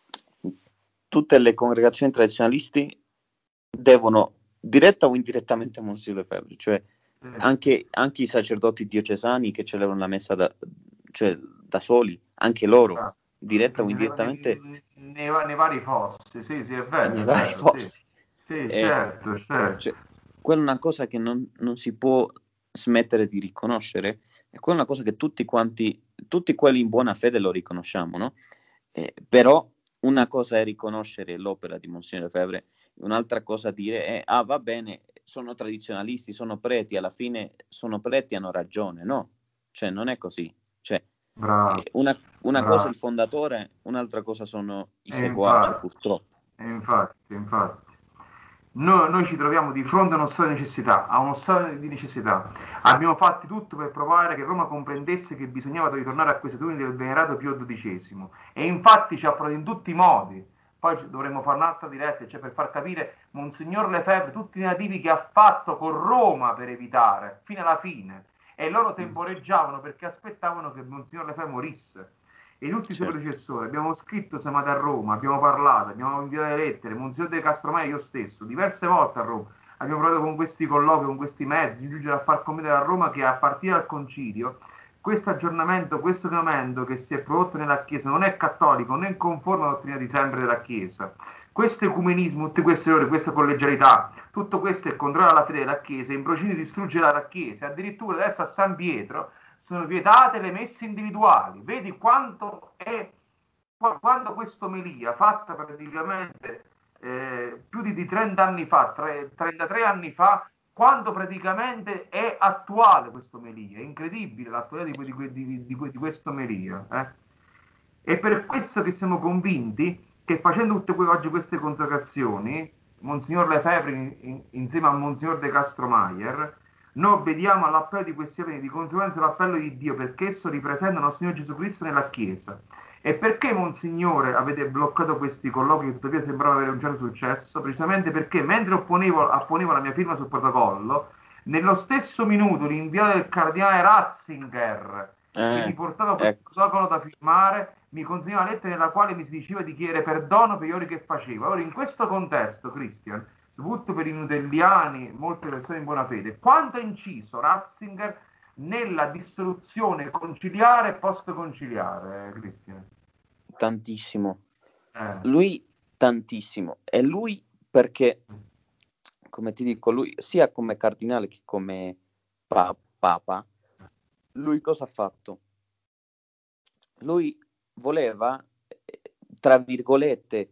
tutte le congregazioni tradizionalisti devono diretta o indirettamente a Monsignor Lefebvre, cioè Sì. anche, anche i sacerdoti diocesani che celebrano la messa da, cioè, da soli, anche loro, Ah, sì, diretta sì, o nei, indirettamente, nei- nei- nei vari fossi, sì, sì, è vero, nei è vari vero, sì. posti. Sì, E, certo, certo. cioè, quella è una cosa che non, non si può smettere di riconoscere, e quella è una cosa che tutti quanti, tutti quelli in buona fede lo riconosciamo, no? Eh, però una cosa è riconoscere l'opera di Monsignor Lefebvre, un'altra cosa dire è, ah va bene, sono tradizionalisti, sono preti, alla fine sono preti, hanno ragione, no? Cioè non è così. Cioè, Bravo, eh, una, una cosa è bravo. il fondatore, un'altra cosa sono i E seguaci, infatti, purtroppo. e infatti, infatti. Noi, noi ci troviamo di fronte a uno stato di necessità, a uno stato di necessità. Abbiamo fatto tutto per provare che Roma comprendesse che bisognava ritornare a quei setuni del venerato Pio dodicesimo e infatti ci ha provato in tutti i modi. Poi dovremmo fare un'altra diretta, cioè per far capire Monsignor Lefebvre tutti i nativi che ha fatto con Roma per evitare, fino alla fine. E loro temporeggiavano perché aspettavano che Monsignor Lefebvre morisse. E tutti i suoi Certo. predecessori, abbiamo scritto, siamo andati a Roma, abbiamo parlato, abbiamo inviato le lettere, Monsignor De Castromaio, io stesso, diverse volte a Roma, abbiamo provato con questi colloqui, con questi mezzi, di giungere a far comprendere a Roma che a partire dal concilio, questo aggiornamento, questo cambiamento che si è prodotto nella Chiesa non è cattolico, né conforme alla dottrina di sempre della Chiesa. Questo ecumenismo, tutti questi errori, questa collegialità, tutto questo è contrario alla fede della Chiesa, in procinto di distruggere la Chiesa, addirittura adesso a San Pietro sono vietate le messe individuali. Vedi quanto è, quando questa omelia fatta praticamente eh, più di trenta anni fa, trentatré anni fa, quanto praticamente è attuale questa omelia. È incredibile l'attualità di, di, di, di, di questa omelia. Eh? È per questo che siamo convinti che facendo tutte que- oggi queste consacrazioni, Monsignor Lefebvre in- in- insieme a Monsignor De Castromayer, noi obbediamo all'appello di questi eventi, di conseguenza l'appello di Dio, perché esso ripresenta il Signore Gesù Cristo nella Chiesa. E perché, Monsignore, avete bloccato questi colloqui che tuttavia sembrava avere un certo successo? Precisamente perché mentre opponevo, apponevo la mia firma sul protocollo, nello stesso minuto l'inviato del cardinale Ratzinger, che mi Eh, portava questo ecco, protocollo da firmare, mi consegnava una lettera nella quale mi si diceva di chiedere perdono per gli errori che faceva. Ora, in questo contesto, Christian, soprattutto per i nutelliani, molte persone in buona fede, quanto ha inciso Ratzinger nella distruzione conciliare e post-conciliare, Cristian? tantissimo. Eh. Lui tantissimo. E lui perché, come ti dico, lui sia come cardinale che come pa- papa, lui cosa ha fatto? Lui voleva, eh, tra virgolette,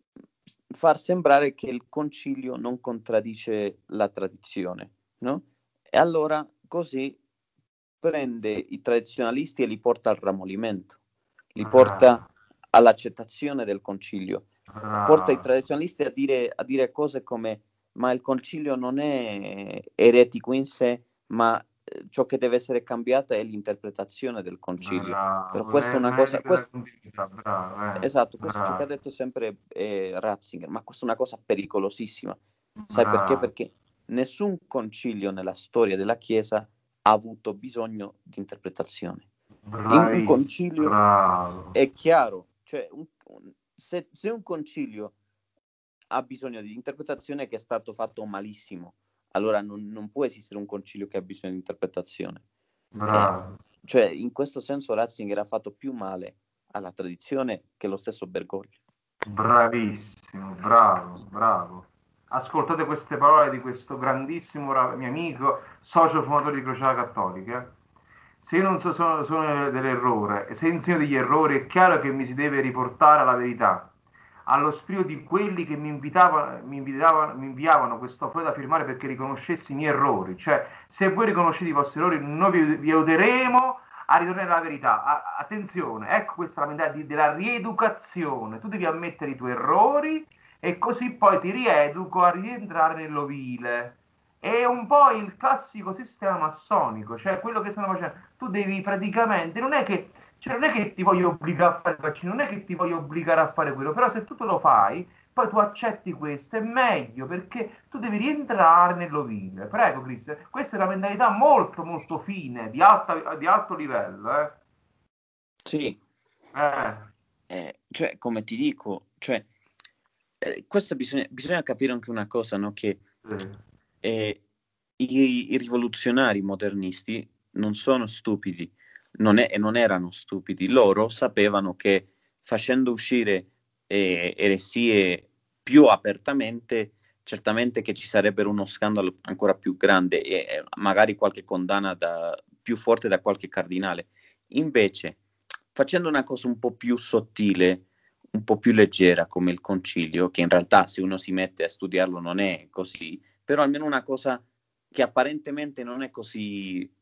far sembrare che il concilio non contraddice la tradizione, no? E allora così prende i tradizionalisti e li porta al rammolimento, li porta Bravo, all'accettazione del concilio, porta i bravo, tradizionalisti a dire, a dire cose come ma il concilio non è eretico in sé, ma eh, ciò che deve essere cambiata è l'interpretazione del concilio. Però bravo, questa è è il una cosa, medico della quest- continuità, bravo, eh, esatto, questo è ciò che ha bravo, detto sempre eh, Ratzinger, ma questa è una cosa pericolosissima. Sai perché? bravo, Perché nessun concilio nella storia della Chiesa ha avuto bisogno di interpretazione. In un bravissimo, concilio bravo. è chiaro, cioè un- un- se, se un concilio ha bisogno di interpretazione che è stato fatto malissimo, allora non, non può esistere un concilio che ha bisogno di interpretazione. Eh, Bravo, cioè, in questo senso Ratzinger ha fatto più male alla tradizione che lo stesso Bergoglio. bravissimo, bravo, bravo. Ascoltate queste parole di questo grandissimo ra- mio amico, socio fondatore di Crociata Cattolica. Se io non so, sono, sono dell'errore, e se insegno degli errori, è chiaro che mi si deve riportare alla verità, allo spirito di quelli che mi invitavano, mi invitavano, mi inviavano questo foglio da firmare perché riconoscessi i miei errori. Cioè, se voi riconoscete i vostri errori, noi vi, vi aiuteremo a ritornare alla verità. A- attenzione, ecco questa è la mentalità di- della rieducazione. Tu devi ammettere i tuoi errori e così poi ti rieduco a rientrare nell'ovile. È un po' il classico sistema massonico, cioè quello che stanno facendo. Tu devi praticamente, non è che, cioè non è che ti voglio obbligare a fare il vaccino, non è che ti voglio obbligare a fare quello, però se tu te lo fai, poi tu accetti questo, è meglio perché tu devi rientrare nell'ovile. Prego, Cristian. Questa è una mentalità molto, molto fine, di, alta, di alto livello. Eh. Sì, Eh, eh, cioè, come ti dico, cioè, eh, questo bisogna, bisogna capire anche una cosa, no? Che sì. eh, i, i rivoluzionari modernisti non sono stupidi, non è, e non erano stupidi, loro sapevano che facendo uscire eh, eresie più apertamente, certamente che ci sarebbero uno scandalo ancora più grande e e magari qualche condanna da, più forte da qualche cardinale. Invece, facendo una cosa un po' più sottile, un po' più leggera come il concilio, che in realtà se uno si mette a studiarlo non è così, però almeno una cosa che apparentemente non è così,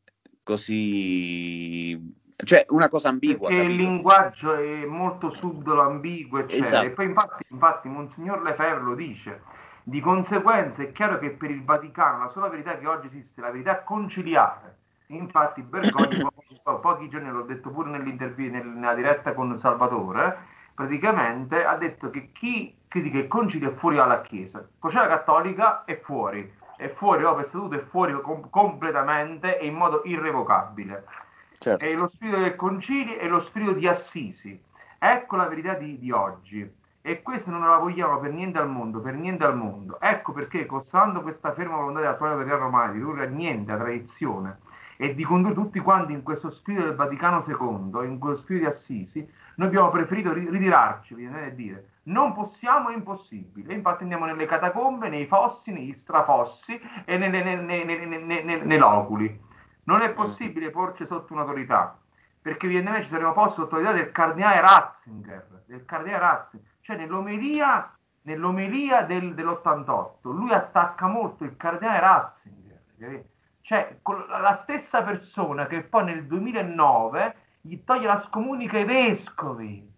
così, cioè una cosa ambigua, Perché il capito? linguaggio è molto subdolo, ambiguo, eccetera. E Esatto, poi infatti, infatti Monsignor Lefebvre lo dice, Di conseguenza è chiaro che per il Vaticano la sola verità che oggi esiste è la verità conciliare. Infatti Bergoglio, po- pochi giorni, l'ho detto pure nell'intervista, nella diretta con Salvatore, praticamente ha detto che chi critica il concilio è fuori dalla Chiesa. Crociata Cattolica è fuori, è fuori, oh, per statuto è fuori com- completamente e in modo irrevocabile. Certo. E lo spirito del concilio e lo spirito di Assisi. Ecco la verità di, di oggi. E questa non la vogliamo per niente al mondo, per niente al mondo. Ecco perché, constatando questa ferma volontà dell'attuale verità romana di ridurre a niente la tradizione e di condurre tutti quanti in questo spirito del Vaticano secondo, in quello spirito di Assisi, noi abbiamo preferito ritirarci, viene a dire. Non possiamo, è impossibile. E infatti andiamo nelle catacombe, nei fossi, negli strafossi e nei, nei, nei, nei, nei, nei, nei loculi. Non è possibile porci sotto un'autorità, perché evidentemente ci saremmo posti sotto l'autorità del cardinale Ratzinger, del cardinale Ratzinger. Cioè nell'omelia, nell'omelia del, dell'ottantotto, lui attacca molto il cardinale Ratzinger, cioè la stessa persona che poi nel duemilanove gli toglie la scomunica ai vescovi.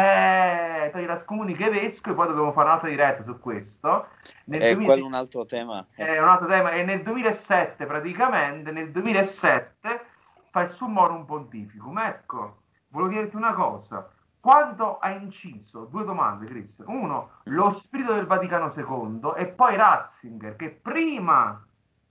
Eh, toglie la scomunica ai vescovi, poi dobbiamo fare un'altra diretta su questo. Nel È duemila... quello un altro tema. È un altro tema. E nel duemilasette, praticamente, nel duemilasette fa il summorum pontificum. Ecco, volevo dirti una cosa. Quando ha inciso, due domande, Chris. Uno, lo spirito del Vaticano secondo e poi Ratzinger, che prima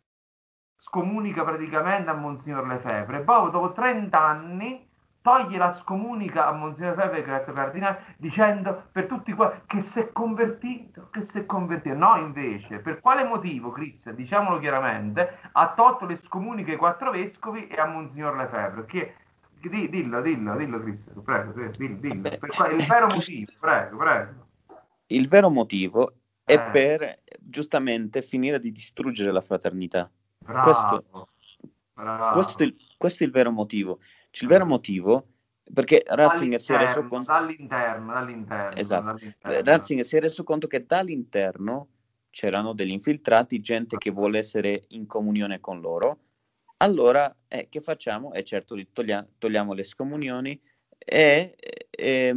scomunica praticamente a Monsignor Lefebvre, e poi dopo trenta anni toglie la scomunica a Monsignor Lefebvre, che è il cardinale, dicendo per tutti qua che si è convertito, che si è convertito. No, invece, per quale motivo Cristo, diciamolo chiaramente, ha tolto le scomuniche ai quattro vescovi e a Monsignor Lefebvre? Che dillo, dillo, dillo, Cristo, prego, dillo, dillo. Per quale, il vero motivo, prego, prego. Il vero motivo è Eh. per giustamente finire di distruggere la fraternità. Bravo, questo, bravo. Questo, è il, questo è il vero motivo. Cioè, il Eh. vero motivo, perché Ratzinger si è reso conto... Dall'interno, dall'interno. Esatto. dall'interno. Ratzinger si è reso conto che dall'interno c'erano degli infiltrati, gente che vuole essere in comunione con loro. Allora, eh, che facciamo? E certo, toglia, togliamo le scomunioni e, e,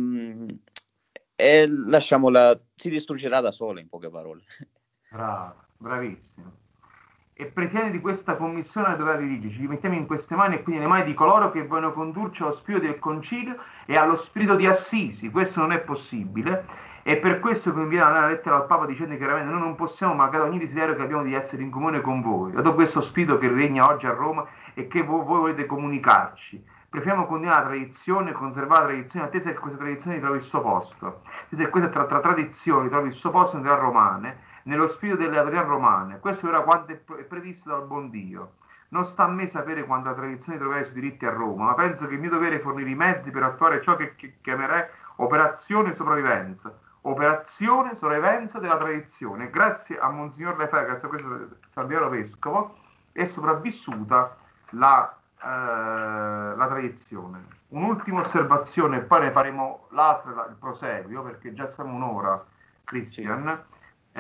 e lasciamola, si distruggerà da sola, in poche parole. Bravo, bravissimo. E presidente di questa commissione doveva dirigerci, ci mettiamo in queste mani e quindi nelle mani di coloro che vogliono condurci allo spirito del concilio e allo spirito di Assisi. Questo non è possibile e per questo che inviamo una lettera al Papa dicendo chiaramente noi non possiamo mancare ogni desiderio che abbiamo di essere in comune con voi, dato questo spirito che regna oggi a Roma e che voi, voi volete comunicarci. Preferiamo continuare la tradizione, conservare la tradizione, attesa che questa tradizione trovi il suo posto. Attesa che questa tra, tra tradizioni trovi il suo posto nelle romane, nello spirito delle autorità romane. Questo era quanto è previsto dal buon Dio. Non sta a me sapere quanta tradizione troverai sui diritti a Roma, ma penso che il mio dovere è fornire i mezzi per attuare ciò che chiamerei operazione sopravvivenza. Operazione sopravvivenza della tradizione. Grazie a Monsignor Lefebvre, grazie a questo San Piero Vescovo, è sopravvissuta la, eh, la tradizione. Un'ultima osservazione, e poi ne faremo l'altra, il proseguio, perché già siamo un'ora, Christian. Sì.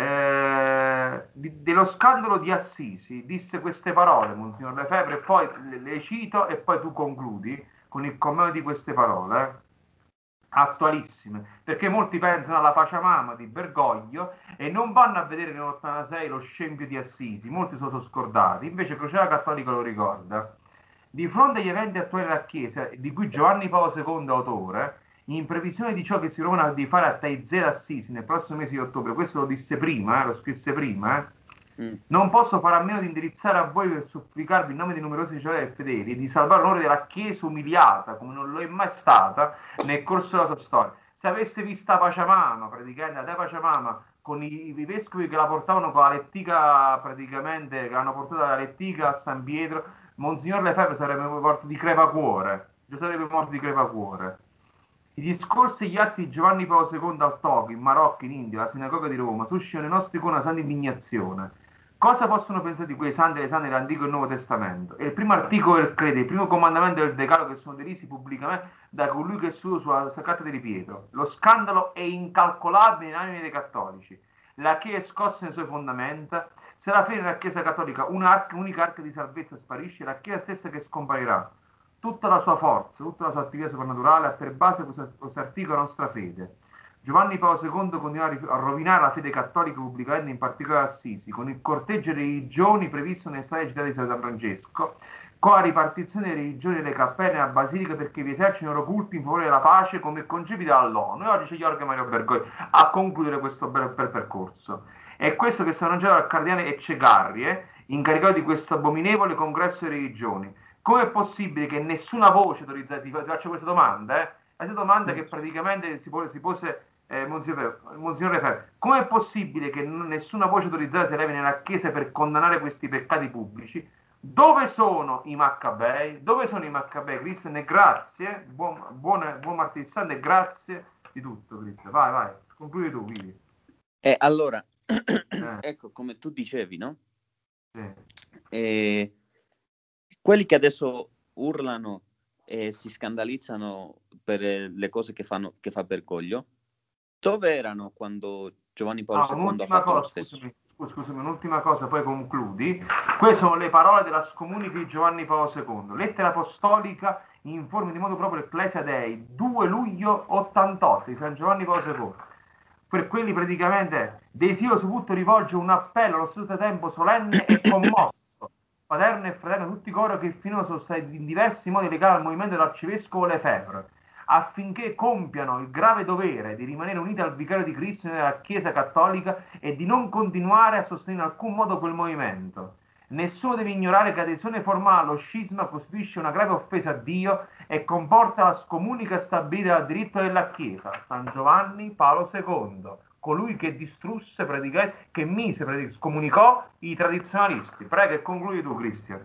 Eh, di, dello scandalo di Assisi disse queste parole Monsignor Lefebvre, e poi le, le cito e poi tu concludi con il commento di queste parole, eh, attualissime, perché molti pensano alla Pachamama di Bergoglio e non vanno a vedere nell'ottantasei lo scempio di Assisi, molti sono scordati, invece Crociata Cattolica lo ricorda. Di fronte agli eventi attuali della Chiesa, di cui Giovanni Paolo secondo è autore, in previsione di ciò che si provano di fare a Taizé Assisi nel prossimo mese di ottobre, questo lo disse prima, eh, lo scrisse prima, eh, mm. non posso fare a meno di indirizzare a voi per supplicarvi in nome di numerosi fratelli e fedeli e di salvare l'onore della Chiesa umiliata, come non lo è mai stata nel corso della sua storia. Se aveste visto la Pachamama, praticamente la Pachamama, con i, i vescovi che la portavano con la lettica, praticamente, che l'hanno portata dalla lettica a San Pietro, Monsignor Lefebvre sarebbe morto di crepacuore, già sarebbe morto di crepacuore. I discorsi e gli atti di Giovanni Paolo secondo al Togo, in Marocco, in India, alla sinagoga di Roma, suscitano nei nostri con una santa indignazione. Cosa possono pensare di quei santi e le sante dell'Antico e Nuovo Testamento? È il primo articolo del credo, il primo comandamento del decalogo che sono derisi pubblicamente da colui che è suo sulla sacrata di Pietro. Lo scandalo è incalcolabile in anime dei cattolici. La Chiesa è scossa nei suoi fondamenta. Se alla fine della Chiesa cattolica un'arca, unica arca di salvezza sparisce, la Chiesa stessa che scomparirà. Tutta la sua forza, tutta la sua attività soprannaturale ha per base questo articolo la nostra fede. Giovanni Paolo secondo continua a rovinare la fede cattolica pubblicamente, in particolare Assisi, con il corteggio delle religioni previsto nelle sale città di San Francesco, con la ripartizione delle religioni delle cappelle nella basilica perché vi esercitano i loro culti in favore della pace come concepiti dall'ONU. E oggi c'è Jorge Mario Bergoglio a concludere questo bel, bel percorso. È questo che sta annunciato dal cardinale Eccegarri, eh, incaricato di questo abominevole congresso di religioni. Come è possibile che nessuna voce autorizzata, ti faccio questa domanda, eh? Questa domanda che praticamente si pose, si pose eh, Monsignor, Monsignor Refer, come è possibile che nessuna voce autorizzata si levi nella Chiesa per condannare questi peccati pubblici? Dove sono i Maccabei? Dove sono i Maccabei? Cristian, e grazie, buon, buon, buon martedì santo e grazie di tutto, Cristian. Vai, vai, concludi tu, Vivi. E allora, Eh, ecco, come tu dicevi, no? sì. E quelli che adesso urlano e si scandalizzano per eh, le cose che, fanno, che fa Bergoglio, dove erano quando Giovanni Paolo Ah, secondo ha un'ultima fatto lo cosa, stesso? scusami, scus- scusami, un'ultima cosa, poi concludi. Queste sono le parole della scomunica di Giovanni Paolo secondo, lettera apostolica in forma di modo proprio Ecclesia Dei, due luglio ottantotto di San Giovanni Paolo secondo. Per quelli praticamente desidero soprattutto rivolgere un appello allo stesso tempo solenne e commosso, paterno e fraterno, a tutti coloro che finora sono stati in diversi modi legati al movimento dell'arcivescovo Lefebvre, affinché compiano il grave dovere di rimanere uniti al vicario di Cristo nella Chiesa cattolica e di non continuare a sostenere in alcun modo quel movimento. Nessuno deve ignorare che adesione formale allo scisma costituisce una grave offesa a Dio e comporta la scomunica stabilita dal diritto della Chiesa. San Giovanni Paolo secondo, colui che distrusse, praticamente, che mise, praticamente, scomunicò i tradizionalisti. Prego e concludi tu, Cristian.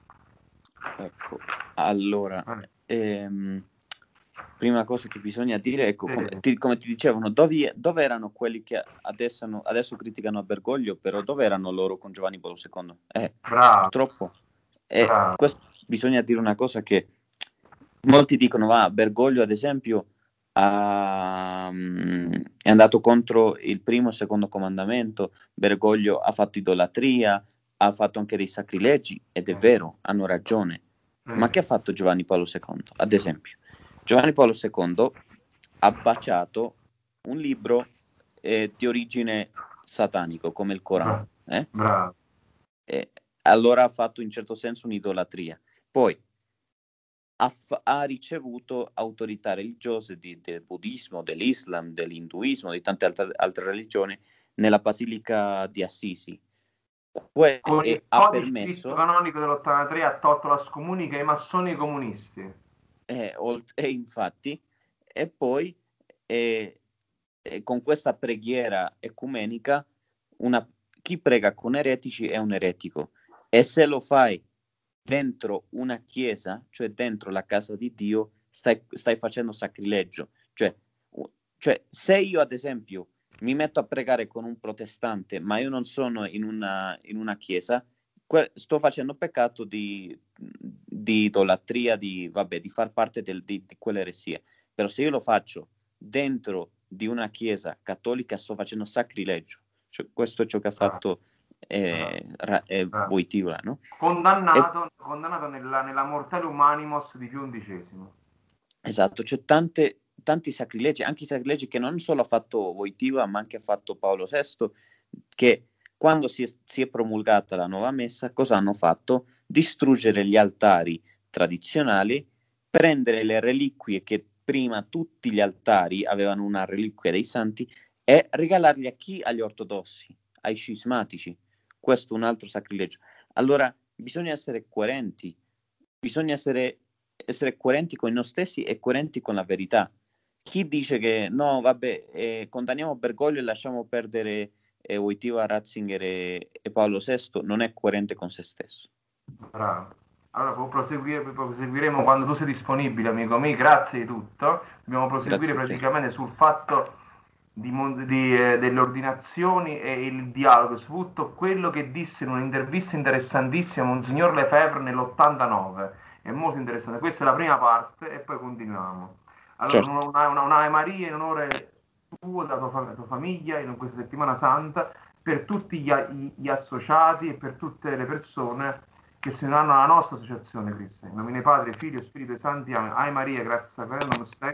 Ecco, allora, ehm, prima cosa che bisogna dire, ecco, Sì. come ti, come ti dicevano, dove, dove erano quelli che adesso, adesso criticano a Bergoglio, però dove erano loro con Giovanni Paolo secondo? Eh, Bravo. purtroppo. E Bravo. questo, bisogna dire una cosa che molti dicono, ah, Bergoglio ad esempio ha, um, è andato contro il primo e secondo comandamento, Bergoglio ha fatto idolatria, ha fatto anche dei sacrilegi, ed è vero, hanno ragione. Ma che ha fatto Giovanni Paolo secondo? Ad esempio, Giovanni Paolo secondo ha baciato un libro eh, di origine satanico come il Corano. Eh? Bravo. E allora ha fatto in certo senso un'idolatria. Poi ha, f- ha ricevuto autorità religiose di, del buddismo, dell'Islam, dell'induismo, di tante altre, altre religioni nella Basilica di Assisi. Que- Con e il ha codice permesso canonico dell'ottantatré ha tolto la scomunica ai massoni comunisti. eh, olt- e infatti e poi eh, eh, con questa preghiera ecumenica una, chi prega con eretici è un eretico, e se lo fai dentro una chiesa, cioè dentro la casa di Dio, stai, stai facendo sacrilegio. Cioè, cioè se io ad esempio mi metto a pregare con un protestante ma io non sono in una, in una chiesa, que- sto facendo peccato di, di idolatria, di, vabbè, di far parte del, di, di quelle eresie. Però se io lo faccio dentro di una chiesa cattolica sto facendo sacrilegio. Cioè, questo è ciò che ha fatto eh, ra- eh, Wojtyła, no? Condannato, E, condannato nella, nella mortale Humanimos di Pio undicesimo. esatto, c'è tante, tanti sacrilegi, anche i sacrilegi che non solo ha fatto Wojtyła, ma anche ha fatto Paolo sesto, che quando si è, si è promulgata la nuova messa, cosa hanno fatto? Distruggere gli altari tradizionali, prendere le reliquie che prima tutti gli altari avevano una reliquia dei santi e regalarli a chi? Agli ortodossi, ai scismatici. Questo è un altro sacrilegio. Allora bisogna essere coerenti, bisogna essere, essere coerenti con noi stessi e coerenti con la verità. Chi dice che no, vabbè, eh, condanniamo Bergoglio e lasciamo perdere eh, Wojtyła, Ratzinger e, e Paolo sesto non è coerente con se stesso. Bravo. Allora proseguire, proseguiremo quando tu sei disponibile, amico mio. Grazie di tutto. Dobbiamo proseguire praticamente sul fatto di, di, eh, delle ordinazioni e il dialogo, soprattutto quello che disse in un'intervista interessantissima Monsignor Lefebvre nell'ottantanove. È molto interessante. Questa è la prima parte e poi continuiamo. Allora, Certo. una, una, una Ave Maria in onore tuo, della tua, tua famiglia, in questa settimana santa, per tutti gli, gli associati e per tutte le persone che si uniranno alla nostra associazione, Cristo. In nome dei Padre, Figlio e Spirito Santo, Ave Maria, grazie a Te, non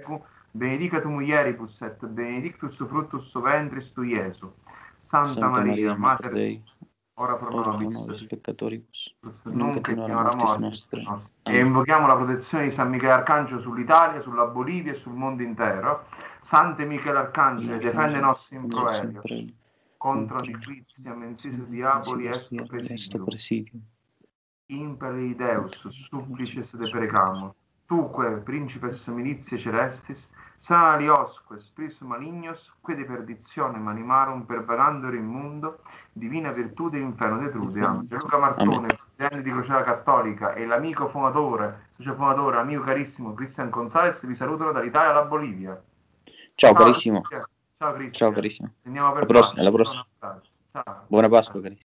benedicatum mulieribus et benedictus fructus ventris tui, Iesu. Santa, Santa Maria, Maria, Mater Mater Dei, Dei, ora pro ora pro nobis nobis peccatoribus, nunc nunc et et in in hora hora mortis mortis nostre. nostre. E Amen. invochiamo la protezione di San Michele Arcangelo sull'Italia, sulla Bolivia e sul mondo intero. Sante Michele Arcangelo, difende nos in proelio, contro nequizia mensis diaboli est Est presidio. presidio. Imperi Deus, supplices de precamur. Tuque, principes militiae celestis, sanaliosque spiritus malignos, que de perdizione animarum perverandur in mundo, divina virtute inferno detrude. Amen. Luca Martone, presidente di Crociera Cattolica, e l'amico fondatore, socio fondatore, amico carissimo Cristian Gonzalez, vi salutano dall'Italia alla Bolivia. Ciao, Ciao carissimo. Cristian. Ciao Cristian. Ciao carissimo. Andiamo per Alla prossima, alla Pasqua. prossima. Ciao. Buona Pasqua carissimo.